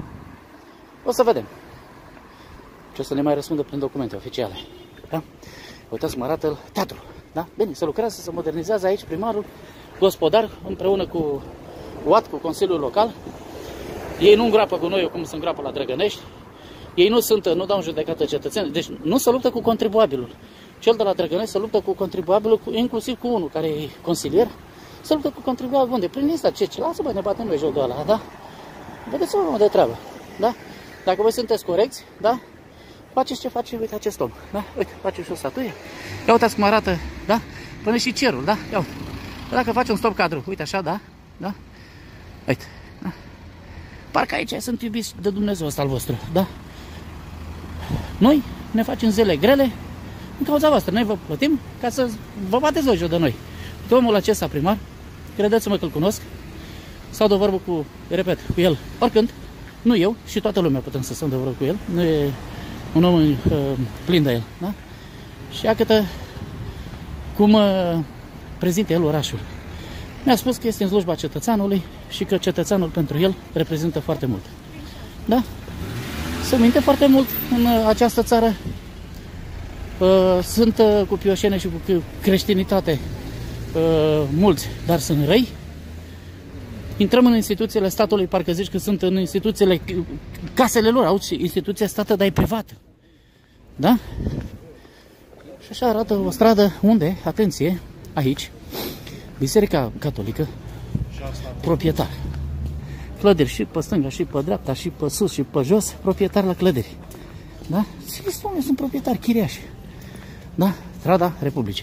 o să vedem ce o să ne mai răspundă prin documente oficiale. Da? Uitați cum arată teatrul. Da? Bine, se lucrează, se modernizează aici primarul, gospodar, împreună cu U A T, cu Consiliul Local. Ei nu îngroapă cu noi cum se îngroapă la Drăgănești. Ei nu sunt, nu dau în judecată cetățeni. Deci nu se luptă cu contribuabilul. Cel de la Drăgănești se luptă cu contribuabilul, inclusiv cu unul care e consilier. Se luptă cu contribuabilul unde? Prin lista ce? Ce? Lasă, băi, ne batem noi joc de ăla, da? Vedeți o de treabă, da? Dacă voi sunteți corecți, da? Faceți ce face, uite, acest om, da? Uite, face și o statuie. Ia uitați cum arată, da? Până și cerul, da? Ia uite. Dacă faci un stop cadru, uite așa, da? Da? Uite, da? Parcă aici sunt iubiți de Dumnezeu ăsta al vostru, da? Noi ne facem zile grele în cauza voastră. Noi vă plătim ca să vă bateți voi joc de noi. De omul acesta primar, credeți-mă că îl cunosc, stau de vorbă cu, repet, cu el oricând, nu eu, și toată lumea putem să stăm de vorbă cu el, nu e un om uh, plin de el, da? Și iată cum uh, prezintă el orașul. Mi-a spus că este în slujba cetățeanului și că cetățeanul pentru el reprezintă foarte mult. Da? Se minte foarte mult în uh, această țară. Uh, sunt uh, cu pioșene și cu creștinitate uh, mulți, dar sunt răi. Intrăm în instituțiile statului, parcă zici că sunt în instituțiile, casele lor, auzi, instituția stată, dar e privată. Da? Și așa arată o stradă unde, atenție, aici, Biserica Catolică, proprietar. Clădiri și pe stânga, și pe dreapta, și pe sus, și pe jos, proprietar la clădiri. Da? Spune, sunt proprietari, chiriași. Da? Strada Republicii.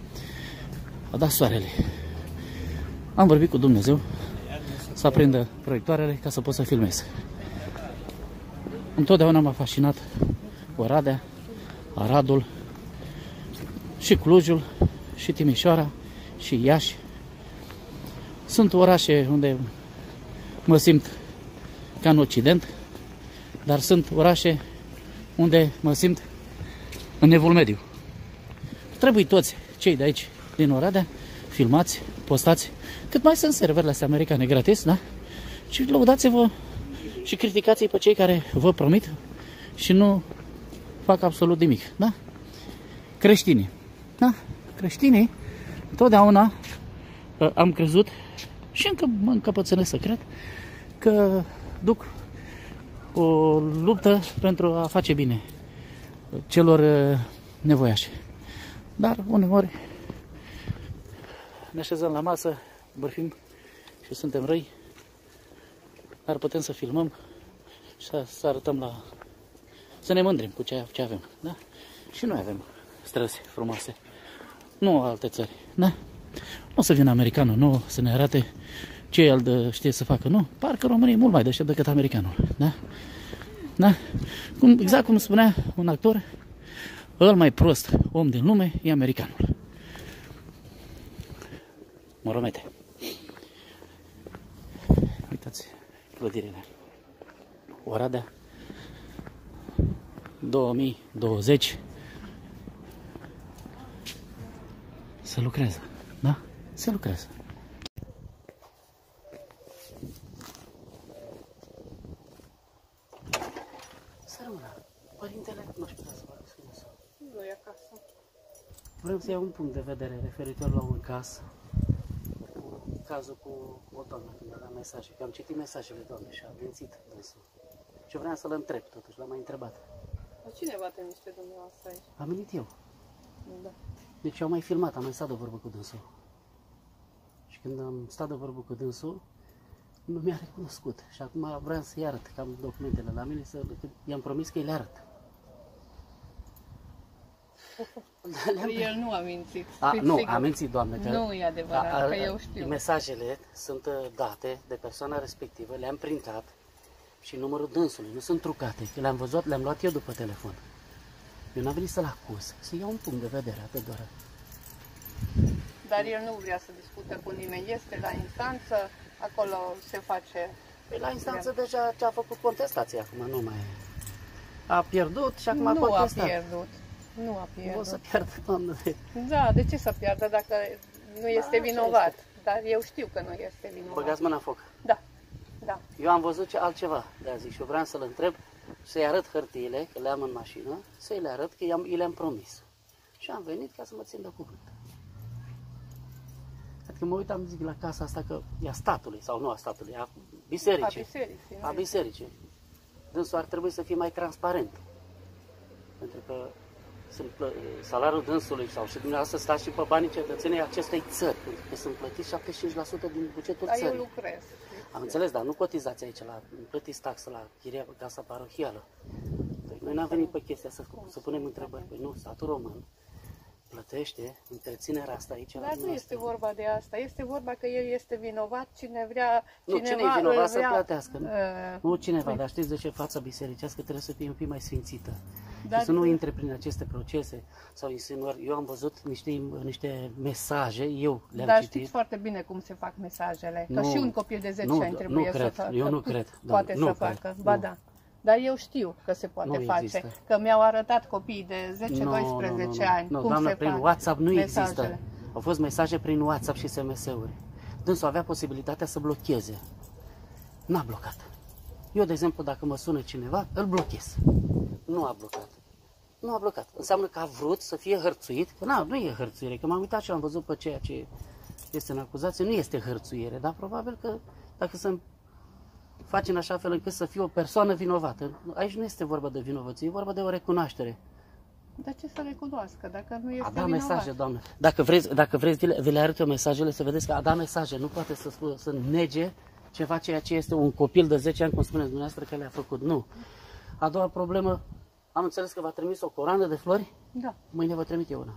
A dat soarele. Am vorbit cu Dumnezeu să aprindă proiectoarele ca să pot să filmez. Întotdeauna m-a fascinat Oradea, Aradul, și Clujul, și Timișoara, și Iași. Sunt orașe unde mă simt ca în Occident, dar sunt orașe unde mă simt în Evul Mediu. Trebuie toți cei de aici, din Oradea, filmați, postați, cât mai sunt serverele astea americane gratis, da? Și lăudați-vă și criticați pe cei care vă promit și nu fac absolut nimic. Da? Creștinii. Da? Creștinii, totdeauna am crezut și încă mă încăpățânesc să cred că duc o luptă pentru a face bine celor nevoiași. Dar uneori ne așezăm la masă, bârfim și suntem răi, dar putem să filmăm și să, să arătăm la... să ne mândrim cu ce, ce avem. Da? Și noi avem străzi frumoase. Nu alte țări. Da? Nu o să vină americanul, nu să ne arate ce el știe să facă. Nu, parcă România e mult mai deștept decât americanul. Da? Da? Cum, exact cum spunea un actor, cel mai prost om din lume e americanul. Moromete. Uitați clădirile. Oradea două mii douăzeci. Se lucrează, da? Se lucrează. Sărăuna, părintele nu știu să facă frumos. Nu e acasă. Vreau să iau un punct de vedere referitor la un caz. Cazul cu o doamnă când a dat mesaje, că am citit mesajele doamnei și a mințit dânsul. Și vreau să-l întreb totuși, l-am mai întrebat. Dar cine va trimis pe dumneavoastră aici? Am venit eu. Da. Deci eu am mai filmat, am mai stat de vorbă cu dânsul. Și când am stat de vorbă cu dânsul, nu mi-a recunoscut. Și acum vreau să-i arăt, că am documentele la mine, să, i-am promis că îi le arăt. El nu a mințit. A, nu, sigur. a mințit, doamne. Că nu e adevărat, a, a, că eu știu. Mesajele sunt date de persoana respectivă, le-am printat și numărul dânsului, nu sunt trucate, că le-am văzut, le-am luat eu după telefon. Eu n-am venit să-l acuz, să iau un punct de vedere, atât doar. Dar el nu vrea să discute cu nimeni, este la instanță, acolo se face... Păi la instanță deja ce a făcut contestația acum, nu mai... A pierdut și acum a nu contestat. Nu a pierdut. Nu a pierdut. O să pierdă, doamnă. Da, de ce să pierdă dacă nu este da, vinovat? Este. Dar eu știu că nu este vinovat. Băgați mâna în foc. Da, da. Eu am văzut ce altceva de azi și eu vreau să-l întreb, să-i arăt hârtiile, că le-am în mașină, să-i le arăt că i le-am promis. Și am venit ca să mă țin de cuvânt. Adică mă uitam, zic, la casa asta că e a statului, sau nu a statului, a bisericii. A bisericii. A bisericii. Dânsul ar trebui să fie mai transparent. Pentru că sunt salariul dânsului sau și dumneavoastră stați și pe banii cetățenii acestei țări, pentru că sunt plătiți șaptezeci și cinci la sută din bugetul dar țării. eu lucrez. Am înțeles, dar nu cotizați aici, la, plătiți taxă la chiria casa parohială. Păi noi n-am venit pe chestia să, să punem întrebări. Păi nu, statul român plătește întreținerea asta aici. Dar nu este vorba de asta, este vorba că el este vinovat, cine vrea... Nu, cine e vinovat să plătească. Nu, uh, nu cineva, dar știți de ce fața bisericească trebuie să fie un pic mai sfințită. Dar și să nu intre prin aceste procese sau insinuări. Eu am văzut niște, niște mesaje, eu le-am dar citit. știți foarte bine cum se fac mesajele, că nu, și un copil de zece nu, ani trebuie nu să cred, facă. eu nu cred. Poate nu să cred, facă, nu. ba da. Dar eu știu că se poate nu face, există. că mi-au arătat copiii de zece doisprezece no, no, no, ani no, cum doamnă, se prin fac WhatsApp nu mesajele. există. Au fost mesaje prin WhatsApp și S M S-uri. Dânsul avea posibilitatea să blocheze. N-a blocat. Eu, de exemplu, dacă mă sună cineva, îl blochez. Nu a blocat. Nu a blocat. Înseamnă că a vrut să fie hărțuit. Că na, nu e hărțuire, că m-am uitat și am văzut pe ceea ce este în acuzație. Nu este hărțuire, dar probabil că dacă se face în așa fel încât să fie o persoană vinovată. Aici nu este vorba de vinovăție, e vorba de o recunoaștere. Dar ce să recunoască dacă nu este a da vinovat? mesaje, doamnă. Dacă vreți, dacă vreți vi le arăt eu mesajele, să vedeți că a da mesaje. Nu poate să, spune, să nege ceva ceea ce este un copil de zece ani, cum spuneți dumneavoastră că le-a făcut. Nu. A doua problemă, am înțeles că v-a trimis o coroană de flori? Da. Mâine vă trimit eu una.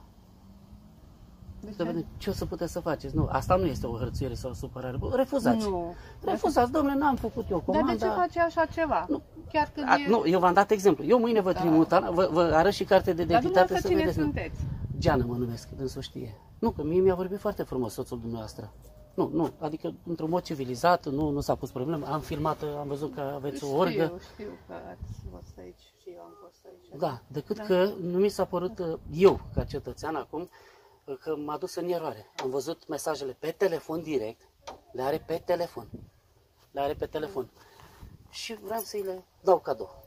De să vedem ce o să puteți să faceți. Nu, asta nu este o hărțuire sau o supărare. Refuzați. Nu. Refuzați, domnule, n-am făcut eu comanda. Dar de ce face așa ceva? Nu. Chiar când A, e... nu, eu v-am dat exemplu. Eu mâine vă trimit, da. vă, vă arăt și carte de identitate Dar să cine vedeți. sunteți? Geană mă numesc, dânsul știe. Nu, că mie mi-a vorbit foarte frumos soțul dumneavoastră. Nu, nu, adică într-un mod civilizat, nu, nu s-a pus problemă. Am filmat, am văzut că aveți știu, o orgă. Știu, știu că ați fost aici și eu am fost aici. Da, decât da. că nu mi s-a părut eu, ca cetățean acum, că m-a dus în eroare. Am văzut mesajele pe telefon direct, le are pe telefon. Le are pe telefon. și vreau să-i le dau cadou.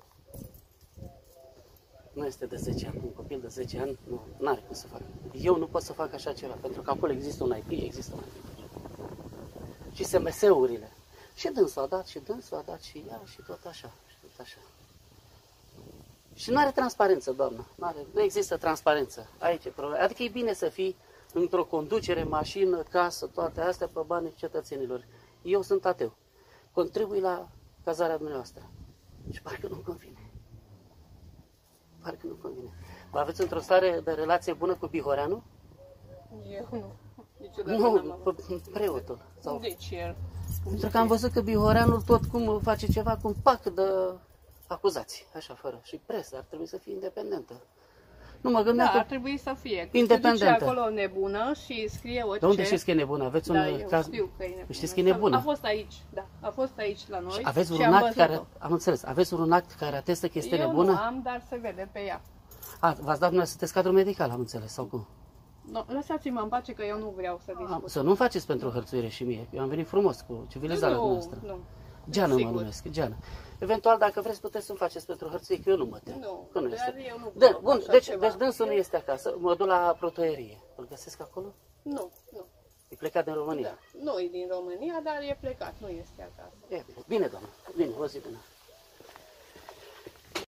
Nu este de zece ani, un copil de zece ani nu are cum să facă. Eu nu pot să fac așa ceva, pentru că acolo există un I P, există un I P. Și S M S-urile. Și dânsul a dat, și dânsul a dat, și ea, și tot așa, și tot așa. Și nu are transparență, doamnă. N-are, nu există transparență. Aici e problema. Adică e bine să fii într-o conducere, mașină, casă, toate astea pe banii cetățenilor. Eu sunt ateu. Contribui la cazarea dumneavoastră. Și parcă nu convine. Parcă nu convine. Vă aveți într-o stare de relație bună cu Bihoreanu? Eu nu. Niciodată Nu, n-am avut. preotul. Sau... Deci el. Pentru că am văzut că Bihoreanul tot cum face ceva cu un pac de acuzații, așa, fără. Și presa ar trebui să fie independentă. Nu mă gândeam Da, că... ar trebui să fie. Independentă. Se duce acolo nebună și scrie orice. De unde știți că e nebună? Aveți Da, un eu caz... știu că e nebună. Știți că e nebună? A fost aici, da. A fost aici la noi. Și aveți și vreun am act care... văzut-o. Am înțeles. Aveți vreun act care atestă că este Eu nebună? nu am, dar se vede pe ea. A, v-ați dat dumneavoastră, sunteți cadru medical, am înțeles, sau cum? No, lăsați-mă în pace că eu nu vreau să discut. A, să nu faceți pentru hărțuire și mie. Eu am venit frumos, cu civilizarea nu, dumneavoastră. Nu, Geană mă sigur. numesc, Geană. Eventual, dacă vreți, puteți să-mi faceți pentru hărțuire, că eu nu mă tem. Nu, că nu dar este. eu nu Da, vreau bun, așa deci, ceva. deci dânsul nu este acasă. Mă duc la protoierie. Îl găsesc acolo? Nu, nu. E plecat din România. Da. Nu e din România, dar e plecat, nu este acasă. E, bine, doamnă. Bine, o zi bună.